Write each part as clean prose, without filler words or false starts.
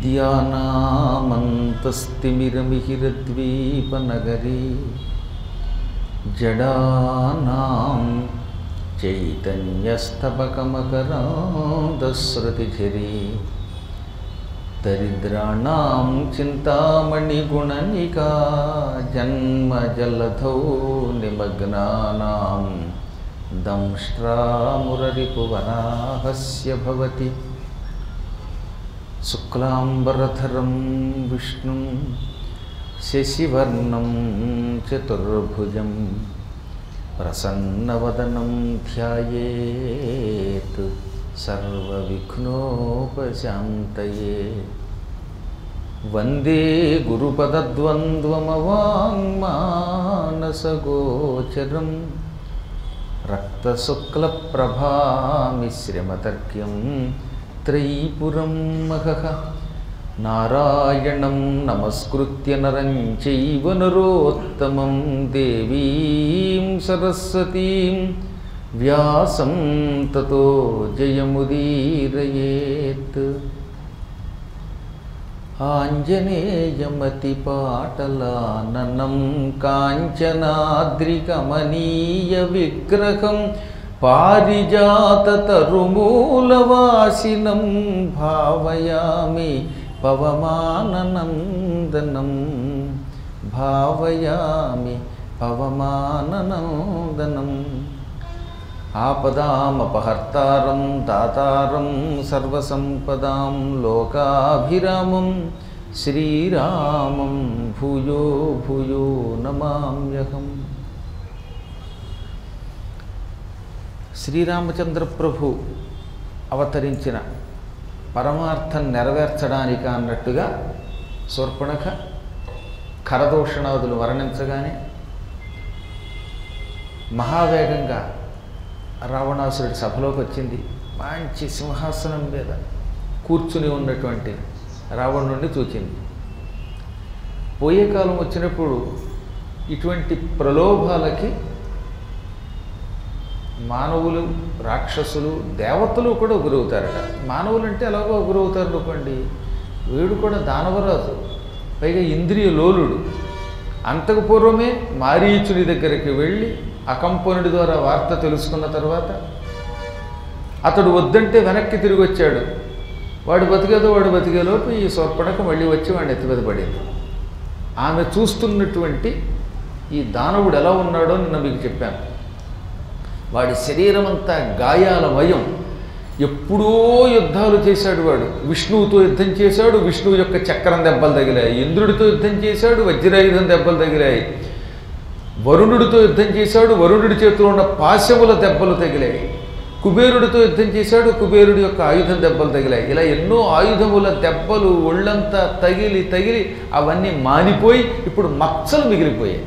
विद्यानामन्तस्तिमिरमिहिरद्वीपनगरी जडानां चैतन्यस्तबकमकरान्दस्रुतिझरी दरिद्राणां चिन्तामणिगुणनिका जन्मजलधौ निमग्नानां दंष्ट्रामुररिपुवराहस्य भवति शुक्लाम्बरधरं विष्णुं शशिवर्णं चतुर्भुजं प्रसन्नवदनं ध्यायेत् सर्वविघ्नोपशान्तये वन्दे गुरुपदद्वन्द्वमवाङ्मानसगोचरं रक्तशुक्लप्रभामिश्रमतर्क्यं त्रयीपुरं महः नारायणं नमस्कृत्य नरं चैव नरोत्तमं देवीं सरस्वतीं व्यासं ततो जयमुदीरयेत् आञ्जनेयमतिपाटलाननं काञ्चनाद्रिकमनीयविग्रहं पारिजाततरुमूलवासिनं भावयामि पवमाननन्दनं भावयामि पवमाननन्दनम् आपदामपहर्तारं दातारं सर्वसंपदां लोकाभिरामं श्रीरामं भूयो भूयो नमाम्यहम्। శ్రీరామచంద్ర ప్రభు అవతరించిన పరమార్థం నెరవేర్చడానికి అన్నట్టుగా శూర్పణఖ ఖరదూషణాదులు వర్ణించగానే మహావేగంగా రావణాసురుడి సభలోకి వచ్చింది. మంచి సింహాసనం మీద కూర్చుని ఉన్నటువంటి రావణుడిని చూచింది. పోయే కాలం వచ్చినప్పుడు ఇటువంటి ప్రలోభాలకి మానవులు, రాక్షసులు, దేవతలు కూడా గురవుతారట. మానవులు అంటే ఎలాగో గురవుతారు అనుకోండి, వీడు కూడా దానవరాజు, పైగా ఇంద్రియ లోలుడు. అంతకు పూర్వమే మారీచుని దగ్గరికి వెళ్ళి అకంపనుడి ద్వారా వార్త తెలుసుకున్న తర్వాత అతడు వద్దంటే వెనక్కి తిరిగి వచ్చాడు. వాడు బతికేలోపు ఈ శూర్పణఖ మళ్ళీ వచ్చి వాడిని ఎత్తిమీద పడింది. ఆమె చూస్తున్నటువంటి ఈ దానవుడు ఎలా ఉన్నాడో నిన్న మీకు చెప్పాను. వాడి శరీరం అంతా గాయాలమయం. ఎప్పుడో యుద్ధాలు చేశాడు వాడు. విష్ణువుతో యుద్ధం చేశాడు, విష్ణువు యొక్క చక్రం దెబ్బలు తగిలాయి. ఇంద్రుడితో యుద్ధం చేశాడు, వజ్రాయుధం దెబ్బలు తగిలాయి. వరుణుడితో యుద్ధం చేశాడు, వరుణుడి చేతిలో ఉన్న పాశముల దెబ్బలు తగిలాయి. కుబేరుడితో యుద్ధం చేశాడు, కుబేరుడి యొక్క ఆయుధం దెబ్బలు తగిలాయి. ఇలా ఎన్నో ఆయుధముల దెబ్బలు ఒళ్ళంతా తగిలి తగిలి అవన్నీ మానిపోయి ఇప్పుడు మచ్చలు మిగిలిపోయాయి.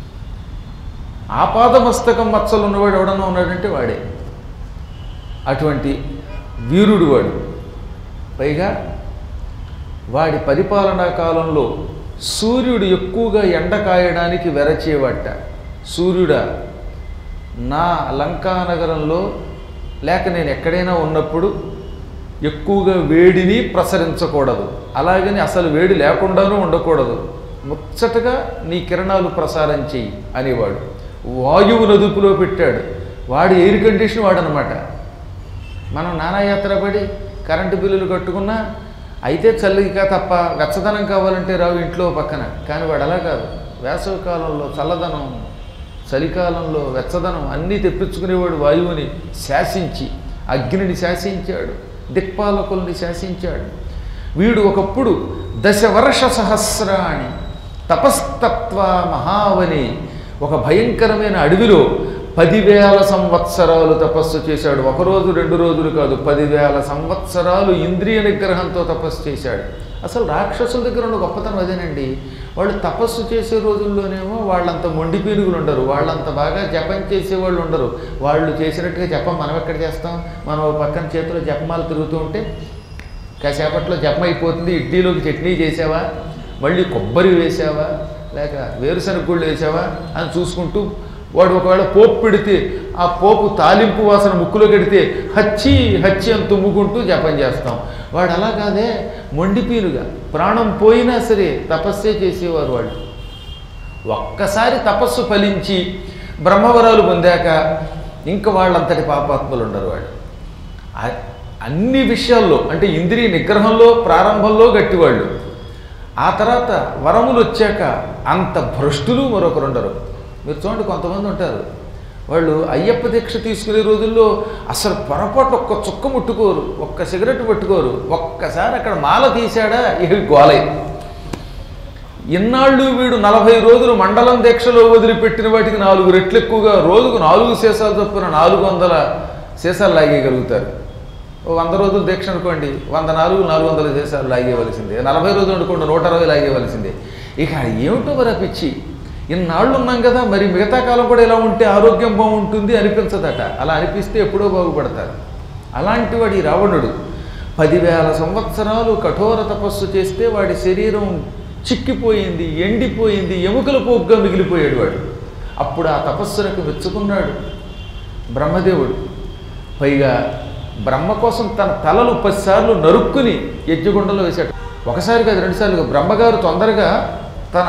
ఆపాదమస్తకం మచ్చలు ఉన్నవాడు ఎవడన్నా ఉన్నాడంటే వాడే. అటువంటి వీరుడు వాడు. పైగా వాడి పరిపాలనా కాలంలో సూర్యుడు ఎక్కువగా ఎండ కాయడానికి వెరచేవాట. సూర్యుడా, నా లంకానగరంలో లేక నేను ఎక్కడైనా ఉన్నప్పుడు ఎక్కువగా వేడిని ప్రసరించకూడదు, అలాగని అసలు వేడి లేకుండానూ ఉండకూడదు, ముచ్చటగా నీ కిరణాలు ప్రసారం చెయ్యి అనేవాడు. వాయువు నదుపులో పెట్టాడు. వాడు ఎయిర్ కండిషన్ వాడనమాట. మనం నానాయాత్ర పడి కరెంటు బిల్లులు కట్టుకున్నా అయితే చల్లిగా తప్ప వెచ్చదనం కావాలంటే రావు ఇంట్లో పక్కన. కానీ వాడు అలా కాదు. వేసవి కాలంలో చల్లదనం, చలికాలంలో వెచ్చదనం అన్నీ తెప్పించుకునేవాడు. వాయువుని శాసించి, అగ్నిని శాసించాడు, దిక్పాలకుల్ని శాసించాడు. వీడు ఒకప్పుడు 10 వర్ష సహస్రాణి తపస్తత్వ మహావని, ఒక భయంకరమైన అడవిలో 10,000 సంవత్సరాలు తపస్సు చేశాడు. ఒకరోజు 2 రోజులు కాదు, 10,000 సంవత్సరాలు ఇంద్రియ నిగ్రహంతో తపస్సు చేశాడు. అసలు రాక్షసుల దగ్గర ఉన్న గొప్పతనం అదేనండి. వాళ్ళు తపస్సు చేసే రోజుల్లోనేమో వాళ్ళంత మొండి పీనుగులు ఉండరు, వాళ్ళంత బాగా జపం చేసేవాళ్ళు ఉండరు. వాళ్ళు చేసినట్టుగా జపం మనం ఎక్కడ చేస్తాం? మనం పక్కన చేతిలో జపమాలు తిరుగుతూ ఉంటే కాసేపట్లో జపం అయిపోతుంది. ఇడ్లీలోకి చట్నీ చేసావా, మళ్ళీ కొబ్బరి వేసావా, లేక వేరుశనగ గుళ్ళు వేసావా అని చూసుకుంటూ వాడు ఒకవేళ పోపు పెడితే ఆ పోపు తాలింపు వాసన ముక్కులో కడితే హచ్చి హచ్చి అని తుమ్ముకుంటూ జపం చేస్తాం. వాడు అలా కాదే, మొండిపీలుగా ప్రాణం పోయినా సరే తపస్సే చేసేవారు వాళ్ళు. ఒక్కసారి తపస్సు ఫలించి బ్రహ్మవరాలు పొందాక ఇంకా వాళ్ళంతటి పాపాత్ములు ఉండరు. వాళ్ళు అన్ని విషయాల్లో అంటే ఇంద్రియ నిగ్రహంలో ప్రారంభంలో గట్టివాళ్ళు, ఆ తర్వాత వరములు వచ్చాక అంత భ్రష్టులు మరొకరు ఉండరు. మీరు చూడండి, కొంతమంది ఉంటారు వాళ్ళు అయ్యప్ప దీక్ష తీసుకునే రోజుల్లో అసలు పొరపాటు ఒక్క చుక్క ముట్టుకోరు, ఒక్క సిగరెట్ పట్టుకోరు. ఒక్కసారి అక్కడ మాల తీశాడా ఇక గోలై. ఇన్నాళ్ళు వీడు 40 రోజులు మండలం దీక్షలో వదిలిపెట్టిన వాటికి 4 రెట్లు ఎక్కువగా రోజుకు 4 సీసాలు చొప్పున 400 సీసాలు లాగేయగలుగుతారు. 100 రోజులు దీక్ష అనుకోండి, 400 సీసాలు లాగేయవలసిందే. 40 రోజులు అనుకోండి, 120 లాగేయవలసిందే. ఇక ఏమిటో మరి పిచ్చి, ఇన్నాళ్ళు ఉన్నాం కదా, మరి మిగతా కాలం కూడా ఇలా ఉంటే ఆరోగ్యం బాగుంటుంది అనిపించదట. అలా అనిపిస్తే ఎప్పుడో బాగుపడతారు. అలాంటి వాడి రావణుడు 10,000 సంవత్సరాలు కఠోర తపస్సు చేస్తే వాడి శరీరం చిక్కిపోయింది, ఎండిపోయింది, ఎముకల పోగ్గా మిగిలిపోయాడు వాడు. అప్పుడు ఆ తపస్సులకు మెచ్చుకున్నాడు బ్రహ్మదేవుడు. పైగా బ్రహ్మ కోసం తన తలలు 10 సార్లు నరుక్కుని యజ్ఞగుండంలో వేశాడు. ఒకసారి కాదు, 2 సార్లుగా. బ్రహ్మగారు తొందరగా తన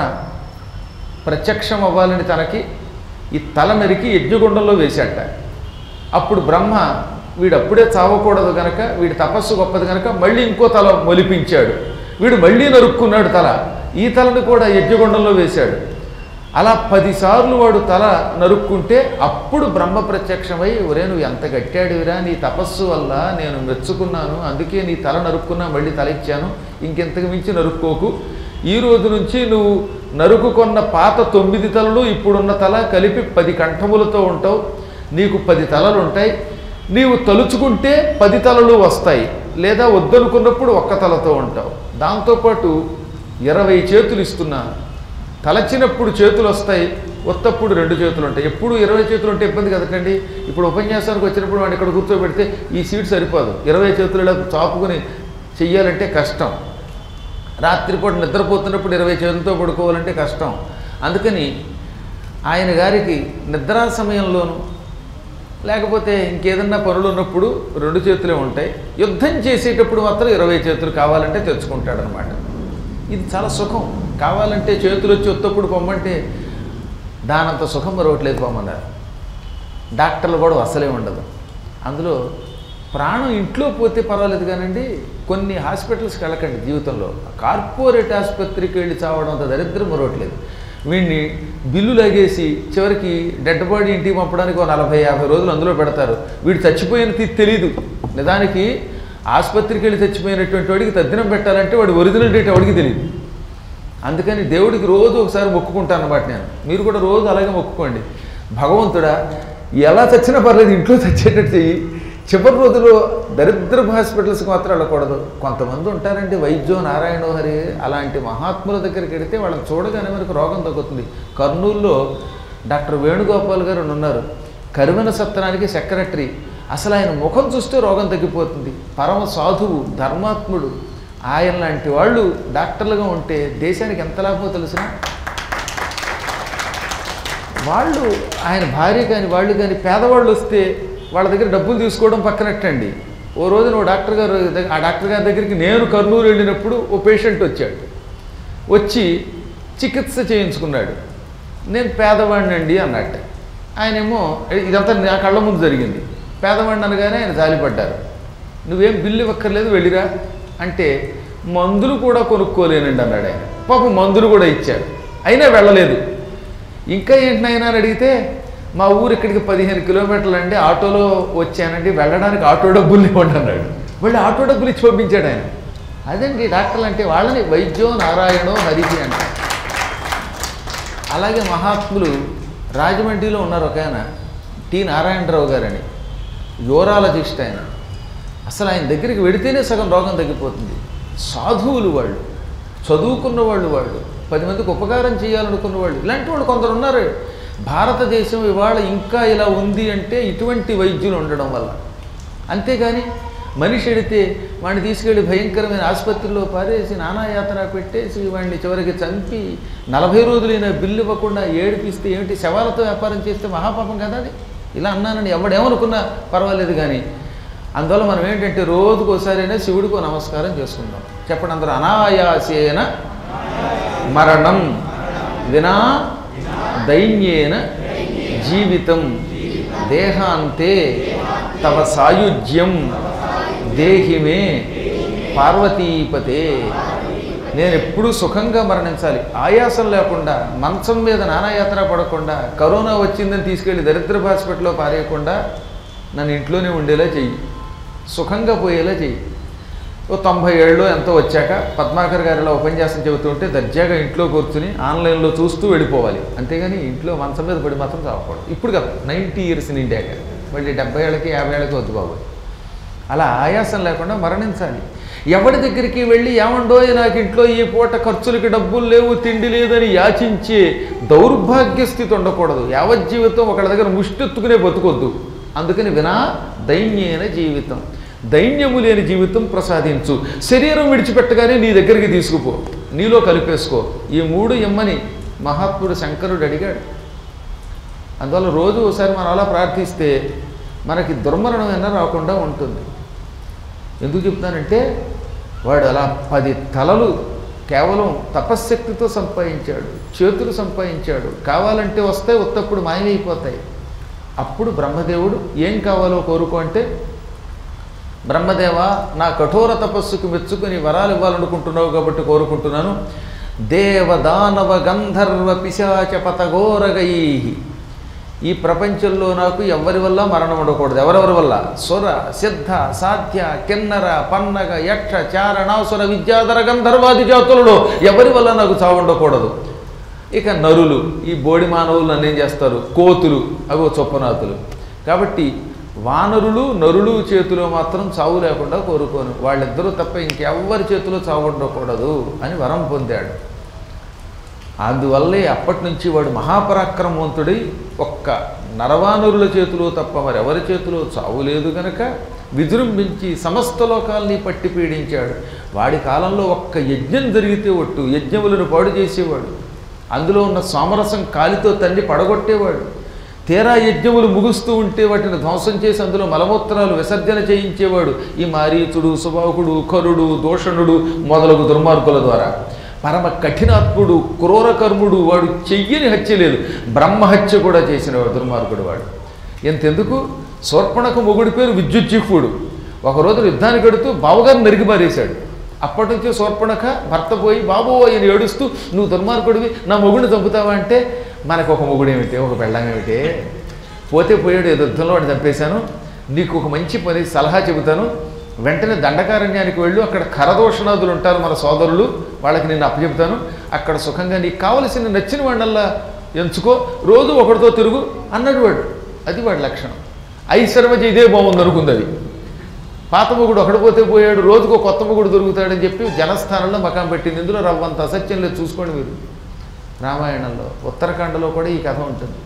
ప్రత్యక్షం అవ్వాలని తనకి ఈ తల నరికి యజ్ఞగుండంలో వేశాట. అప్పుడు బ్రహ్మ వీడు అప్పుడే చావకూడదు గనక, వీడి తపస్సు గొప్పది కనుక మళ్ళీ ఇంకో తల మొలిపించాడు. వీడు మళ్ళీ నరుక్కున్నాడు తల, ఈ తలను కూడా యజ్ఞగుండంలో వేశాడు. అలా 10 సార్లు వాడు తల నరుక్కుంటే అప్పుడు బ్రహ్మ ప్రత్యక్షమై, ఒరే నువ్వు ఎంత గట్టాడివిరా, నీ తపస్సు వల్ల నేను మెచ్చుకున్నాను, అందుకే నీ తల నరుక్కున్నా, మళ్ళీ తల ఇచ్చాను, ఇంకెంతకు మించి నరుక్కోకు. ఈ రోజు నుంచి నువ్వు నరుకుకొన్న పాత 9 తలలు ఇప్పుడున్న తల కలిపి 10 కంఠములతో ఉంటావు, నీకు 10 తలలు ఉంటాయి. నీవు తలుచుకుంటే 10 తలలు వస్తాయి, లేదా వద్దనుకున్నప్పుడు ఒక్క తలతో ఉంటావు. దాంతోపాటు 20 చేతులు ఇస్తున్నాను. తలచినప్పుడు చేతులు వస్తాయి, ఒత్తప్పుడు 2 చేతులు ఉంటాయి. ఎప్పుడు 20 చేతులు ఉంటే ఇబ్బంది కదటండి. ఇప్పుడు ఉపన్యాసానికి వచ్చినప్పుడు వాడిని ఇక్కడ కూర్చోబెడితే ఈ సీట్ సరిపోదు, 20 చేతులు ఇలా చాపుకొని చెయ్యాలంటే కష్టం. రాత్రిపూట నిద్రపోతున్నప్పుడు 20 చేతులతో పడుకోవాలంటే కష్టం. అందుకని ఆయన గారికి నిద్రా సమయంలోనూ లేకపోతే ఇంకేదన్నా పనులు ఉన్నప్పుడు 2 చేతులే ఉంటాయి. యుద్ధం చేసేటప్పుడు మాత్రం 20 చేతులు కావాలంటే తెచ్చుకుంటాడనమాట. ఇది చాలా సుఖం. కావాలంటే చేతులు వచ్చి ఒత్తప్పుడు పొమ్మంటే దానంత సుఖం మరొకట్లేదు పొమ్మన్నారు. డాక్టర్లు కూడా అసలే ఉండదు. అందులో ప్రాణం ఇంట్లో పోతే పర్వాలేదు కానండి, కొన్ని హాస్పిటల్స్కి వెళ్ళకండి జీవితంలో. కార్పొరేట్ ఆసుపత్రికి వెళ్ళి చావడం అంత దరిద్రం మరొకట్లేదు. వీడిని బిల్లు లాగేసి చివరికి డెడ్ బాడీ ఇంటికి పంపడానికి 40-50 రోజులు అందులో పెడతారు. వీడు చచ్చిపోయినది తెలియదు. నిజానికి ఆసుపత్రికి వెళ్ళి చచ్చిపోయినటువంటి వాడికి తద్దినం పెట్టాలంటే వాడి ఒరిజినల్ డేట్ ఎవడికి తెలియదు. అందుకని దేవుడికి రోజు ఒకసారి మొక్కుకుంటాను అన్నమాట నేను. మీరు కూడా రోజు అలాగే మొక్కుకోండి. భగవంతుడా ఎలా చచ్చినా పర్లేదు, ఇంట్లో చచ్చేటట్టు చెయ్యి. చివరి రోజుల్లో దరిద్రపు హాస్పిటల్స్కి మాత్రం వెళ్ళకూడదు. కొంతమంది ఉంటారండి, వైద్యో నారాయణో హరి, అలాంటి మహాత్ముల దగ్గరికి వెళితే వాళ్ళని చూడగానే మనకు రోగం తగ్గుతుంది. కర్నూలులో డాక్టర్ వేణుగోపాల్ గారు ఉన్నారు, కరివెన సత్రానికి సెక్రటరీ. అసలు ఆయన ముఖం చూస్తే రోగం తగ్గిపోతుంది. పరమ సాధువు, ధర్మాత్ముడు. ఆయన లాంటి వాళ్ళు డాక్టర్లుగా ఉంటే దేశానికి ఎంత లాభమో తెలిసిన. వాళ్ళు ఆయన భార్య కానీ వాళ్ళు కానీ పేదవాళ్ళు వస్తే వాళ్ళ దగ్గర డబ్బులు తీసుకోవడం పక్కనట్టండి. ఓ రోజు నువ్వు ఆ డాక్టర్ గారి దగ్గరికి నేను కర్నూలు వెళ్ళినప్పుడు ఓ పేషెంట్ వచ్చాడు. వచ్చి చికిత్స చేయించుకున్నాడు. నేను పేదవాడిని అండి అన్నట్టు. ఆయనేమో ఇదంతా నా కళ్ళ ముందు జరిగింది. పేదవాడిని అనగానే ఆయన జాలిపడ్డారు. నువ్వేం బిల్లు ఇవ్వక్కర్లేదు వెళ్ళిరా అంటే, మందులు కూడా కొనుక్కోలేనండి అన్నాడు ఆయన. పాపం మందులు కూడా ఇచ్చారు, అయినా వెళ్ళలేదు. ఇంకా ఏంటనైనా అని అడిగితే, మా ఊరు ఇక్కడికి 15 కిలోమీటర్లు అండి, ఆటోలో వచ్చానండి, వెళ్ళడానికి ఆటో డబ్బులు ఇవ్వండి అన్నాడు. మళ్ళీ ఆటో డబ్బులు ఇచ్చి పంపించాడు ఆయన. అదండి డాక్టర్లు అంటే, వాళ్ళని వైద్యో నారాయణో హరికి అంటారు. అలాగే మహాత్ములు రాజమండ్రిలో ఉన్నారు ఒక ఆయన, టి నారాయణరావు గారని, యూరాలజిస్ట్ ఆయన. అసలు ఆయన దగ్గరికి వెడితేనే సగం రోగం తగ్గిపోతుంది. సాధువులు వాళ్ళు, చదువుకున్న వాళ్ళు, 10 మందికి ఉపకారం చేయాలనుకున్న వాళ్ళు, ఇలాంటి వాళ్ళు కొందరు ఉన్నారు. భారతదేశం ఇవాళ ఇంకా ఇలా ఉంది అంటే ఇటువంటి వైద్యులు ఉండడం వల్ల. అంతేగాని మనిషి ఎడితే వాడిని తీసుకెళ్ళి భయంకరమైన ఆసుపత్రిలో పారేసి నానాయాతన పెట్టేసి వాడిని చివరికి చంపి 40 రోజులైన బిల్లు ఇవ్వకుండా ఏడిపిస్తే ఏమిటి, శవాలతో వ్యాపారం చేస్తే మహాపాపం కదా అది. ఇలా అన్నానని ఎవడేమనుకున్నా పర్వాలేదు కానీ అందువల్ల మనం ఏంటంటే రోజుకోసారైనా శివుడికి నమస్కారం చేసుకుందాం. చెప్పండి అందరూ. అనాయాసేన మరణం వినా దైన్యేన జీవితం దేహాంతే తవ సాయుజ్యం దేహిమే పార్వతీపతే. నేను ఎప్పుడూ సుఖంగా మరణించాలి, ఆయాసం లేకుండా, మంచం మీద నానాయాత్ర పడకుండా, కరోనా వచ్చిందని తీసుకెళ్ళి దరిద్ర హాస్పిటల్లో పారేయకుండా నన్ను ఇంట్లోనే ఉండేలా చెయ్యి, సుఖంగా పోయేలా చెయ్యి. ఓ 90 ఏళ్ళు ఎంతో వచ్చాక పద్మాకర్ గారు ఇలా ఉపన్యాసం చెబుతుంటే దర్జాగా ఇంట్లో కూర్చుని ఆన్లైన్లో చూస్తూ వెళ్ళిపోవాలి, అంతేగాని ఇంట్లో మంచం మీద పడి మాత్రం చావకూడదు. ఇప్పుడు కాదు, 90 ఇయర్స్ నిండాక, మళ్ళీ 70 ఏళ్ళకి 50 ఏళ్ళకి వద్దు బాబు. అలా ఆయాసం లేకుండా మరణించాలి. ఎవరి దగ్గరికి వెళ్ళి ఏమండో నాకు ఇంట్లో ఈ పూట ఖర్చులకి డబ్బులు లేవు, తిండి లేదని యాచించే దౌర్భాగ్య స్థితి ఉండకూడదు. యావజ్జీవితం ఒకళ్ళ దగ్గర ముష్టెత్తుకునే బతుకొద్దు. అందుకని వినా దైన్యైన జీవితం, దైన్యము లేని జీవితం ప్రసాదించు. శరీరం విడిచిపెట్టగానే నీ దగ్గరికి తీసుకుపో, నీలో కలిపేసుకో. ఈ 3 ఇమ్మని మహాత్ముడు శంకరుడు అడిగాడు. అందువల్ల రోజు ఒకసారి మనం అలా ప్రార్థిస్తే మనకి దుర్మరణమైనా రాకుండా ఉంటుంది. ఎందుకు చెప్తానంటే వాడు అలా 10 తలలు కేవలం తపశ్శక్తితో సంపాదించాడు, చేతులు సంపాదించాడు. కావాలంటే వస్తాయి, ఉత్తప్పుడు మాయమైపోతాయి. అప్పుడు బ్రహ్మదేవుడు ఏం కావాలో కోరుకో అంటే, బ్రహ్మదేవ నా కఠోర తపస్సుకు మెచ్చుకుని వరాలు ఇవ్వాలనుకుంటున్నావు కాబట్టి కోరుకుంటున్నాను. దేవదానవ గంధర్వ పిశాచ పతఘోరగై, ఈ ప్రపంచంలో నాకు ఎవరి వల్ల మరణం ఉండకూడదు. ఎవరెవరి వల్ల? సుర సిద్ధ సాధ్య కిన్నర పన్నగ యక్ష చారణాసుర విద్యాధర గంధర్వాది జాతులలో ఎవరి వల్ల నాకు చావు ఉండకూడదు. ఇక నరులు, ఈ బోడి మానవులు నన్ను ఏం చేస్తారు? కోతులు, అవి చొప్పనాతులు. కాబట్టి వానరులు నరులు చేతిలో మాత్రం చావు లేకుండా కోరుకోను, వాళ్ళిద్దరూ తప్ప ఇంకెవ్వరి చేతిలో చావు ఉండకూడదు అని వరం పొందాడు. అందువల్లే అప్పటి నుంచి వాడు మహాపరాక్రమవంతుడై ఒక్క నరవానరుల చేతిలో తప్ప మరెవరి చేతిలో చావు లేదు గనక విజృంభించి సమస్త లోకాల్ని పట్టి పీడించాడు. వాడి కాలంలో ఒక్క యజ్ఞం జరిగితే ఒట్టు యజ్ఞములను పాడు చేసేవాడు. అందులో ఉన్న సోమరసం కాలితో తన్ని పడగొట్టేవాడు. తీరా యజ్ఞములు ముగుస్తూ ఉంటే వాటిని ధ్వంసం చేసి అందులో మలమూత్రాలు విసర్జన చేయించేవాడు. ఈ మారీచుడు, సుబాహుడు, కరుడు, దూషణుడు మొదలగు దుర్మార్గుల ద్వారా. పరమ కఠినాత్ముడు, క్రూరకర్ముడు, వాడు చెయ్యని హత్య లేదు, బ్రహ్మహత్య కూడా చేసినవాడు దుర్మార్గుడు వాడు. ఎంతెందుకు, శూర్పణఖ మొగుడి పేరు విద్యుజ్జిహ్వుడు. ఒకరోజు యుద్ధానికి వెడుతూ బావగారిని నరికి మారేశాడు. అప్పటి నుంచి శూర్పణఖ భర్త పోయి బాబో ఆయన ఏడుస్తూ, నువ్వు దుర్మార్గుడివి, నా మొగుడిని చంపుతావా అంటే, మనకు ఒక మొగుడేమిటే, ఒక పెళ్ళామేమిటే, పోతే పోయాడు, యుద్ధంలో వాడిని చంపేశాను, నీకు ఒక మంచి పని సలహా చెబుతాను, వెంటనే దండకారణ్యానికి వెళ్ళు, అక్కడ ఖరదోషణాదులు ఉంటారు మన సోదరులు, వాళ్ళకి నేను అప్పచెబుతాను, అక్కడ సుఖంగా నీకు కావలసిన నచ్చిన వాడినల్లా ఎంచుకో, రోజు ఒకటితో తిరుగు అన్నాడు వాడు. అది వాడి లక్షణం. ఐశ్వర్యమజ ఇదే బాగుంది అనుకుంది అది. పాత మొగుడు ఒకడు పోతే పోయాడు, రోజుకో కొత్త మొగుడు దొరుకుతాడని చెప్పి జనస్థానంలో మకాం పెట్టింది. ఇందులో రవ్వంత అసత్యం లేదు, చూసుకోండి మీరు. రామాయణంలో ఉత్తరాఖండలో కూడా ఈ కథ ఉంటుంది.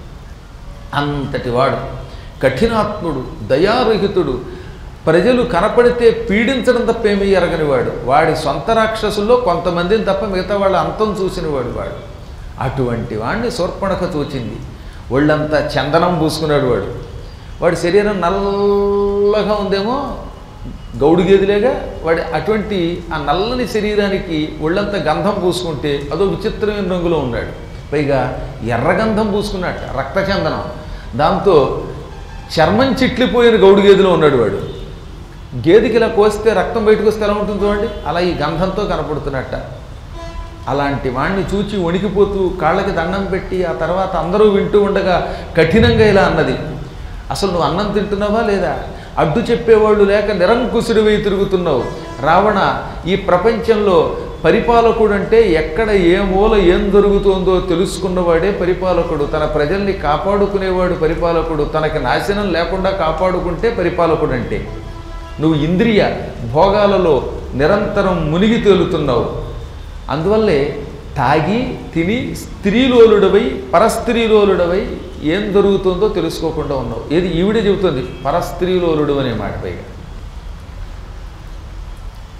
అంతటి వాడు కఠినాత్ముడు, దయారహితుడు, ప్రజలు కనపడితే పీడించడం తప్పేమీ ఎరగనివాడు. వాడి సొంత రాక్షసుల్లో కొంతమందిని తప్ప మిగతా వాళ్ళ అంతం చూసినవాడు వాడు. అటువంటి వాడిని శూర్పణఖ చూచింది. ఒళ్ళంతా చందనం పూసుకున్నాడు వాడు. వాడి శరీరం నల్లగా ఉందేమో, గౌడు గేదిలేగా. వాడి అటువంటి ఆ నల్లని శరీరానికి ఒళ్ళంతా గంధం పూసుకుంటే అదో విచిత్రమైన రంగులో ఉన్నాడు. పైగా ఎర్రగంధం పూసుకున్నట్ట, రక్తచందనం. దాంతో చర్మం చిట్లిపోయిన గౌడు గేదిలో ఉన్నాడు వాడు. గేదెకి ఇలా కోస్తే రక్తం బయటకు వస్తే ఎలా ఉంటుంది చూడండి, అలా ఈ గంధంతో కనపడుతున్నట్ట. అలాంటి వాణ్ణి చూచి వణికిపోతూ కాళ్ళకి దండం పెట్టి ఆ తర్వాత అందరూ వింటూ ఉండగా కఠినంగా ఇలా అన్నది, అసలు నువ్వు అన్నం తింటున్నావా లేదా? అడ్డు చెప్పేవాళ్ళు లేక నిరంకుశుడివై తిరుగుతున్నావు. రావణ, ఈ ప్రపంచంలో పరిపాలకుడు అంటే ఎక్కడ ఏ మూల ఏం జరుగుతుందో తెలుసుకున్నవాడే పరిపాలకుడు. తన ప్రజల్ని కాపాడుకునేవాడు పరిపాలకుడు. తనకి నాశనం లేకుండా కాపాడుకుంటే పరిపాలకుడు అంటే. నువ్వు ఇంద్రియ భోగాలలో నిరంతరం మునిగి తేలుతున్నావు. అందువల్లే తాగి తిని స్త్రీలోలుడవై పరస్త్రీలోలుడవై ఏం జరుగుతుందో తెలుసుకోకుండా ఉన్నావు. ఏది ఈవిడే చెబుతుంది, పరస్త్రీలోలుడు అనే మాట. పైగా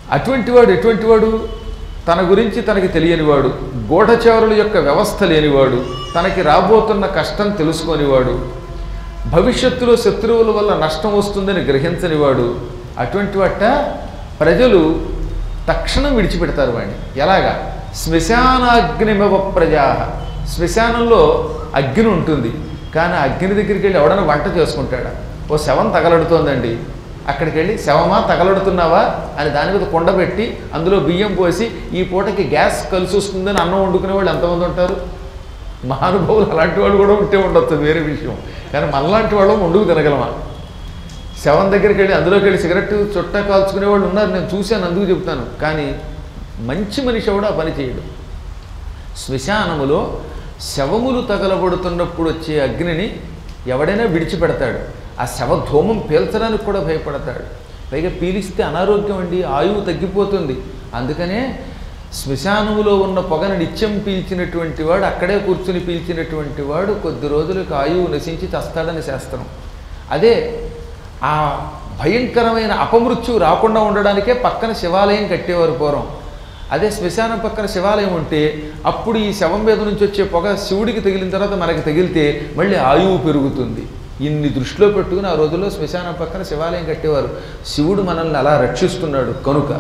అటువంటి వాడు ఎటువంటి వాడు? తన గురించి తనకి తెలియనివాడు, గూఢచారుల యొక్క వ్యవస్థ లేనివాడు, తనకి రాబోతున్న కష్టం తెలుసుకోనివాడు, భవిష్యత్తులో శత్రువుల వల్ల నష్టం వస్తుందని గ్రహించనివాడు. అటువంటి వాట ప్రజలు తక్షణం విడిచిపెడతారు వాడిని. ఎలాగా? శ్మశానాగ్నిమవ ప్రజా. శ్మశానంలో అగ్ని ఉంటుంది, కానీ ఆ అగ్ని దగ్గరికి వెళ్ళి ఎవడన్నా వంట చేసుకుంటాడా? ఓ శవం తగలడుతోందండి, అక్కడికి వెళ్ళి శవమా తగలడుతున్నావా అని దాని మీద కుండ పెట్టి అందులో బియ్యం పోసి ఈ పూటకి గ్యాస్ కలిసి వస్తుందని అన్నం వండుకునే వాళ్ళు ఎంతమంది ఉంటారు? మహానుభావులు అలాంటి వాళ్ళు కూడా ఉంటే ఉండొచ్చు, వేరే విషయం. కానీ మనలాంటి వాళ్ళు వండుకు తినగలమా? శవం దగ్గరికి వెళ్ళి అందులోకి వెళ్ళి సిగరెట్ చుట్టా కాల్చుకునే వాళ్ళు ఉన్నారు, నేను చూశాను, అందుకు చెప్తాను. కానీ మంచి మనిషి కూడా ఆ పని చేయడు. శ్మశానములో శవములు తగలబడుతున్నప్పుడు వచ్చే అగ్నిని ఎవడైనా విడిచిపెడతాడు. ఆ శవధూమం పీల్చడానికి కూడా భయపడతాడు. పైగా పీలిస్తే అనారోగ్యం అండి, ఆయువు తగ్గిపోతుంది. అందుకనే శ్మశానములో ఉన్న పొగను నిత్యం పీల్చినటువంటి వాడు, అక్కడే కూర్చుని పీల్చినటువంటి వాడు కొద్ది రోజులకు ఆయువు నశించి చస్తాడని శాస్త్రం. అదే ఆ భయంకరమైన అపమృత్యువు రాకుండా ఉండడానికే పక్కన శివాలయం కట్టేవారు పూర్వం. అదే శ్మశానం పక్కన శివాలయం ఉంటే అప్పుడు ఈ శవం మీద నుంచి వచ్చే పొగ శివుడికి తగిలిన తర్వాత మనకి తగిలితే మళ్ళీ ఆయువు పెరుగుతుంది. ఇన్ని దృష్టిలో పెట్టుకుని ఆ రోజుల్లో శ్మశానం పక్కన శివాలయం కట్టేవారు. శివుడు మనల్ని అలా రక్షిస్తున్నాడు కనుక.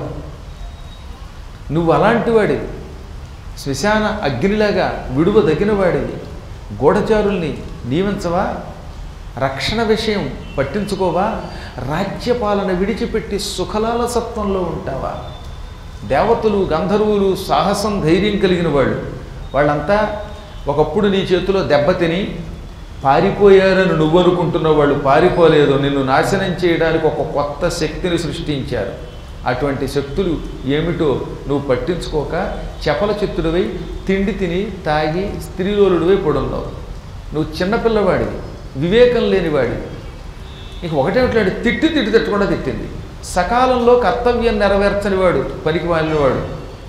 నువ్వు అలాంటి వాడివి, శ్మశాన అగ్నిలాగా విడువదగిన వాడివి. గూఢచారుల్ని నియమించవా? రక్షణ విషయం పట్టించుకోవా? రాజ్యపాలన విడిచిపెట్టి సుఖలాలసత్వంలో ఉంటావా? దేవతలు గంధర్వులు సాహసం ధైర్యం కలిగిన వాళ్ళు, వాళ్ళంతా ఒకప్పుడు నీ చేతిలో దెబ్బతిని పారిపోయారని నువ్వు అనుకుంటున్న వాళ్ళు పారిపోలేదు. నిన్ను నాశనం చేయడానికి ఒక కొత్త శక్తిని సృష్టించారు. అటువంటి శక్తులు ఏమిటో నువ్వు పట్టించుకోక చపల చిత్తుడివై తిండి తిని తాగి స్త్రీలోలుడివై పడున్నావు. నువ్వు చిన్నపిల్లవాడివి, వివేకం లేనివాడివి. నీకు ఒకటేమిట్లాడు, తిట్టి తట్టకుండా తిట్టింది. సకాలంలో కర్తవ్యం నెరవేర్చని వాడు, పనికి మాలినవాడు.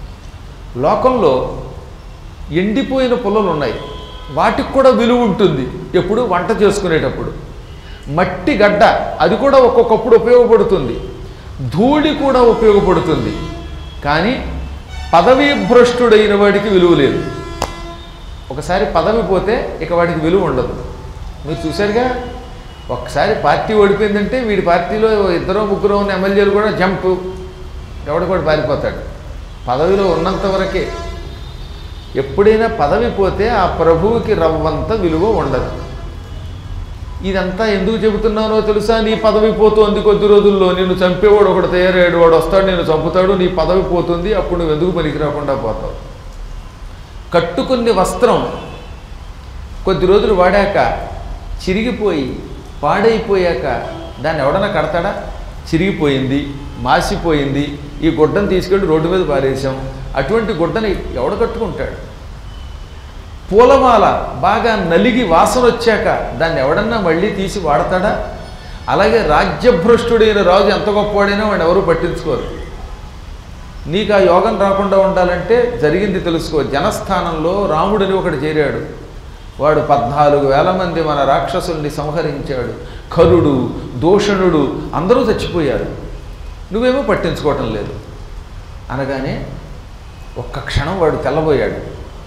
లోకంలో ఎండిపోయిన పొలాలు ఉన్నాయి, వాటికి కూడా విలువ ఉంటుంది. ఎప్పుడు? వంట చేసుకునేటప్పుడు. మట్టి గడ్డ, అది కూడా ఒక్కొక్కప్పుడు ఉపయోగపడుతుంది. ధూళి కూడా ఉపయోగపడుతుంది. కానీ పదవీ భ్రష్టుడైన వాడికి విలువ లేదు. ఒకసారి పదవి పోతే ఇక వాడికి విలువ ఉండదు. మీరు చూశారుగా, ఒక్కసారి పార్టీ ఓడిపోయిందంటే వీడి పార్టీలో ఇద్దరో ముగ్గురో ఉన్న ఎమ్మెల్యేలు కూడా జంపు, ఎవడు పారిపోతాడు. పదవిలో ఉన్నంత వరకే. ఎప్పుడైనా పదవి పోతే ఆ ప్రభువుకి రవ్వంత విలువ ఉండదు. ఇదంతా ఎందుకు చెబుతున్నానో తెలుసా? నీ పదవి పోతుంది కొద్ది రోజుల్లో, నిన్ను చంపేవాడు ఒకడు తయారయ్యాడు, వాడు వస్తాడు నేను చంపుతాడు, నీ పదవి పోతుంది, అప్పుడు నువ్వు ఎందుకు పనికి రాకుండా పోతావు. కట్టుకుని వస్త్రం కొద్ది రోజులు వాడాక చిరిగిపోయి పాడైపోయాక దాన్ని ఎవడన్నా కడతాడా? చిరిగిపోయింది, మాసిపోయింది, ఈ గుడ్డను తీసుకెళ్ళి రోడ్డు మీద పారేసాం, అటువంటి గుడ్డని ఎవడ కట్టుకుంటాడు? పూలమాల బాగా నలిగి వాసన వచ్చాక దాన్ని ఎవడన్నా మళ్ళీ తీసి వాడతాడా? అలాగే రాజ్యభ్రష్టుడైన రాజు ఎంత గొప్పవాడైనా వాడిని ఎవరూ పట్టించుకోరు. నీకు ఆ యోగం రాకుండా ఉండాలంటే జరిగింది తెలుసుకో. జనస్థానంలో రాముడని ఒకడు చేరాడు. వాడు 14,000 మంది మన రాక్షసుల్ని సంహరించాడు. కరుడు, దూషణుడు అందరూ చచ్చిపోయారు. నువ్వేమో పట్టించుకోవటం లేదు. అనగానే ఒక్క క్షణం వాడు తెల్లబోయాడు.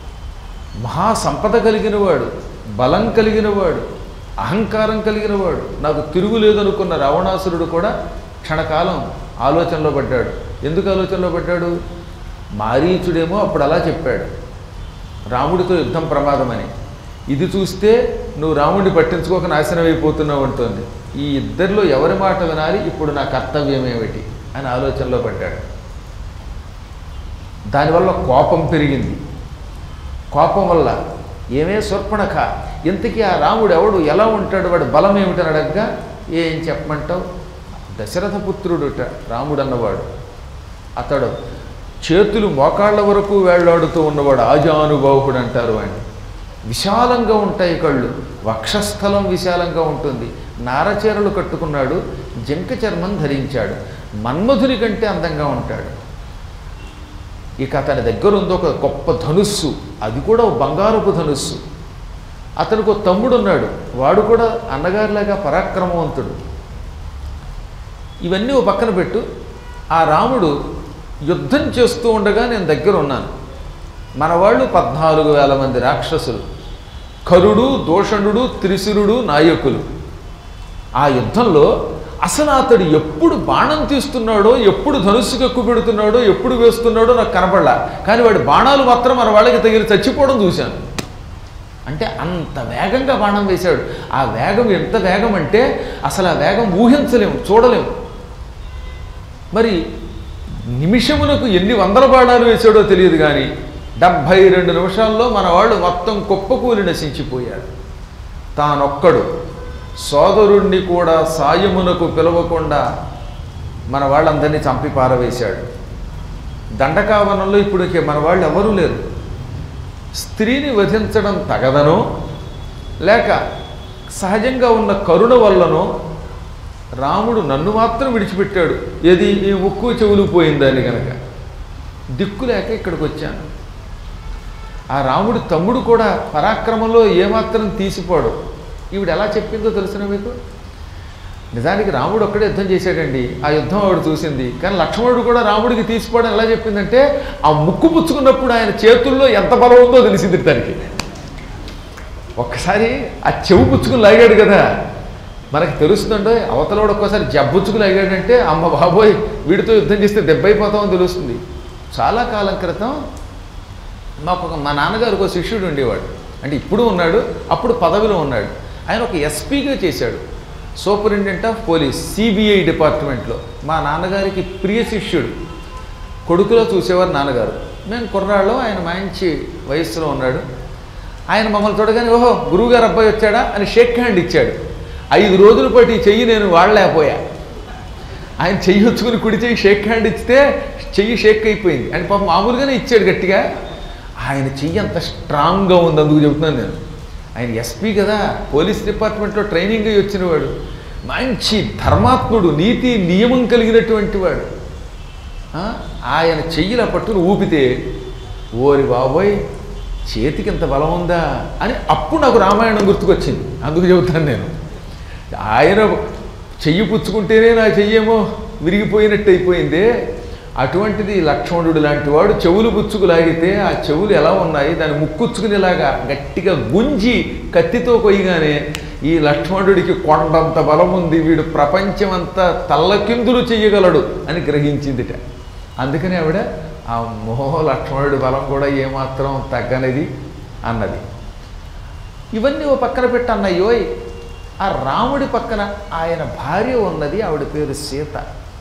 మహాసంపద కలిగినవాడు, బలం కలిగినవాడు, అహంకారం కలిగినవాడు, నాకు తిరుగులేదనుకున్న రావణాసురుడు కూడా క్షణకాలం ఆలోచనలో పడ్డాడు. ఎందుకు ఆలోచనలో పడ్డాడు? మారీచుడేమో అప్పుడు అలా చెప్పాడు, రాముడితో యుద్ధం ప్రమాదమని. ఇది చూస్తే నువ్వు రాముడిని పట్టించుకోక నాశనం అయిపోతున్నావు అంటోంది. ఈ ఇద్దరిలో ఎవరి మాట వినాలి, ఇప్పుడు నా కర్తవ్యం ఏమిటి అని ఆలోచనలో పడ్డాడు. దానివల్ల కోపం పెరిగింది. కోపం వల్ల ఏమే శూర్పణఖ, ఇంతకీ ఆ రాముడు ఎవడు, ఎలా ఉంటాడు, వాడు బలం ఏమిటని అడగ్గా ఏం చెప్పమంటావు? దశరథ పుత్రుడుట రాముడు అన్నవాడు. అతడు చేతులు మోకాళ్ళ వరకు వేళ్లాడుతూ ఉన్నవాడు, ఆజానుబాహుడు అంటారు ఆయన. విశాలంగా ఉంటాయి కళ్ళు, వక్షస్థలం విశాలంగా ఉంటుంది. నారచీరలు కట్టుకున్నాడు, జింక చర్మం ధరించాడు, మన్మధుని కంటే అందంగా ఉంటాడు. ఇక అతని దగ్గర ఉంది ఒక గొప్ప ధనుస్సు, అది కూడా బంగారపు ధనుస్సు. అతనికి ఒక తమ్ముడు ఉన్నాడు, వాడు కూడా అన్నగారిలాగా పరాక్రమవంతుడు. ఇవన్నీ ఓ పక్కన పెట్టు. ఆ రాముడు యుద్ధం చేస్తూ ఉండగా నేను దగ్గర ఉన్నాను. మన వాళ్ళు 14,000 మంది రాక్షసులు, కరుడు, దోషణుడు, త్రిశిరుడు నాయకులు. ఆ యుద్ధంలో అసలు అతడు ఎప్పుడు బాణం తీస్తున్నాడో, ఎప్పుడు ధనుస్సుకు ఎక్కువ పెడుతున్నాడో, ఎప్పుడు వేస్తున్నాడో నాకు కనపడలా. కానీ వాడి బాణాలు మాత్రం మన వాళ్ళకి తగిలి చచ్చిపోవడం చూశాను. అంటే అంత వేగంగా బాణం వేశాడు. ఆ వేగం ఎంత వేగం అంటే అసలు ఆ వేగం ఊహించలేము, చూడలేము. మరి నిమిషమునకు ఎన్ని వందల బాణాలు వేశాడో తెలియదు. కానీ 72 నిమిషాల్లో మన వాళ్ళు మొత్తం కుప్పకూలి నశించిపోయారు. తానొక్కడు సోదరుణ్ణి కూడా సాయమునకు పిలవకుండా మన వాళ్ళందరినీ చంపి పారవేశాడు. దండకావనంలో ఇప్పుడు మన వాళ్ళు ఎవరూ లేరు. స్త్రీని వధించడం తగదనో లేక సహజంగా ఉన్న కరుణ వల్లనో రాముడు నన్ను మాత్రం విడిచిపెట్టాడు. ఏది ఈ ముక్కు చెవులు పోయిందని కనుక దిక్కు లేక ఇక్కడికి వచ్చాను. ఆ రాముడి తమ్ముడు కూడా పరాక్రమంలో ఏమాత్రం తీసిపోడు. ఈవిడ ఎలా చెప్పిందో తెలుసునా మీకు? నిజానికి రాముడు ఒక్కడే యుద్ధం చేశాడండి. ఆ యుద్ధం ఆవిడ చూసింది. కానీ లక్ష్మణుడు కూడా రాముడికి తీసిపోవడం ఎలా చెప్పిందంటే ఆ ముక్కు పుచ్చుకున్నప్పుడు ఆయన చేతుల్లో ఎంత బలం ఉందో తెలిసింది దానికి. ఒక్కసారి ఆ చెవు పుచ్చుకుని లాగాడు కదా, మనకి తెలుస్తుందండో. అవతలవాడు ఒక్కసారి జబ్బుచ్చుకుని లాగాడంటే అమ్మ బాబోయ్ వీడితో యుద్ధం చేస్తే దెబ్బైపోతామని తెలుస్తుంది. చాలా కాలం క్రితం మా నాన్నగారికి ఒక శిష్యుడు ఉండేవాడు. అంటే ఇప్పుడు ఉన్నాడు, అప్పుడు పదవిలో ఉన్నాడు. ఆయన ఒక ఎస్పీగా చేశాడు, సూపరింటెండెంట్ ఆఫ్ పోలీస్, సిబిఐ డిపార్ట్మెంట్లో. మా నాన్నగారికి ప్రియ శిష్యుడు, కొడుకులో చూసేవారు నాన్నగారు. మేము కుర్రాళ్ళం, ఆయన మంచి వయస్సులో ఉన్నాడు. ఆయన మమ్మల్ని చూడగానే ఓహో గురువుగారు అబ్బాయి వచ్చాడా అని షేక్ హ్యాండ్ ఇచ్చాడు. 5 రోజుల పాటు ఈ చెయ్యి నేను వాడలేకపోయా. ఆయన చెయ్యి వచ్చుకుని కుడి చెయ్యి షేక్ హ్యాండ్ ఇస్తే చెయ్యి షేక్ అయిపోయింది. అంటే పాపం మామూలుగానే ఇచ్చాడు గట్టిగా. ఆయన చెయ్యి అంత స్ట్రాంగ్గా ఉంది, అందుకు చెబుతున్నాను నేను. ఆయన ఎస్పీ కదా, పోలీస్ డిపార్ట్మెంట్లో ట్రైనింగ్ అయ్యి వచ్చినవాడు, మంచి ధర్మాత్ముడు, నీతి నియమం కలిగినటువంటి వాడు. ఆయన చెయ్యిలా పట్టుకుని ఊపితే ఓరి బాబోయ్ చేతికి ఇంత బలం ఉందా అని అప్పుడు నాకు రామాయణం గుర్తుకొచ్చింది. అందుకు చెబుతాను నేను. ఆయన చెయ్యి పుచ్చుకుంటేనే నా చెయ్యేమో విరిగిపోయినట్టు అయిపోయిందే. అటువంటిది లక్ష్మణుడు లాంటి వాడు చెవులు పుచ్చుకు లాగితే ఆ చెవులు ఎలా ఉన్నాయి, దాన్ని ముక్కుచ్చుకునేలాగా గట్టిగా గుంజి కత్తితో కొయ్యగానే ఈ లక్ష్మణుడికి కొండంత బలం ఉంది, వీడు ప్రపంచమంతా తల్లకిందులు చెయ్యగలడు అని గ్రహించిందిట. అందుకని ఆవిడ ఆ మోహ లక్ష్మణుడి బలం కూడా ఏమాత్రం తగ్గనిది అన్నది. ఇవన్నీ ఓ పక్కన పెట్టన్నయ్యోయ్. ఆ రాముడి పక్కన ఆయన భార్య ఉన్నది, ఆవిడ పేరు సీత.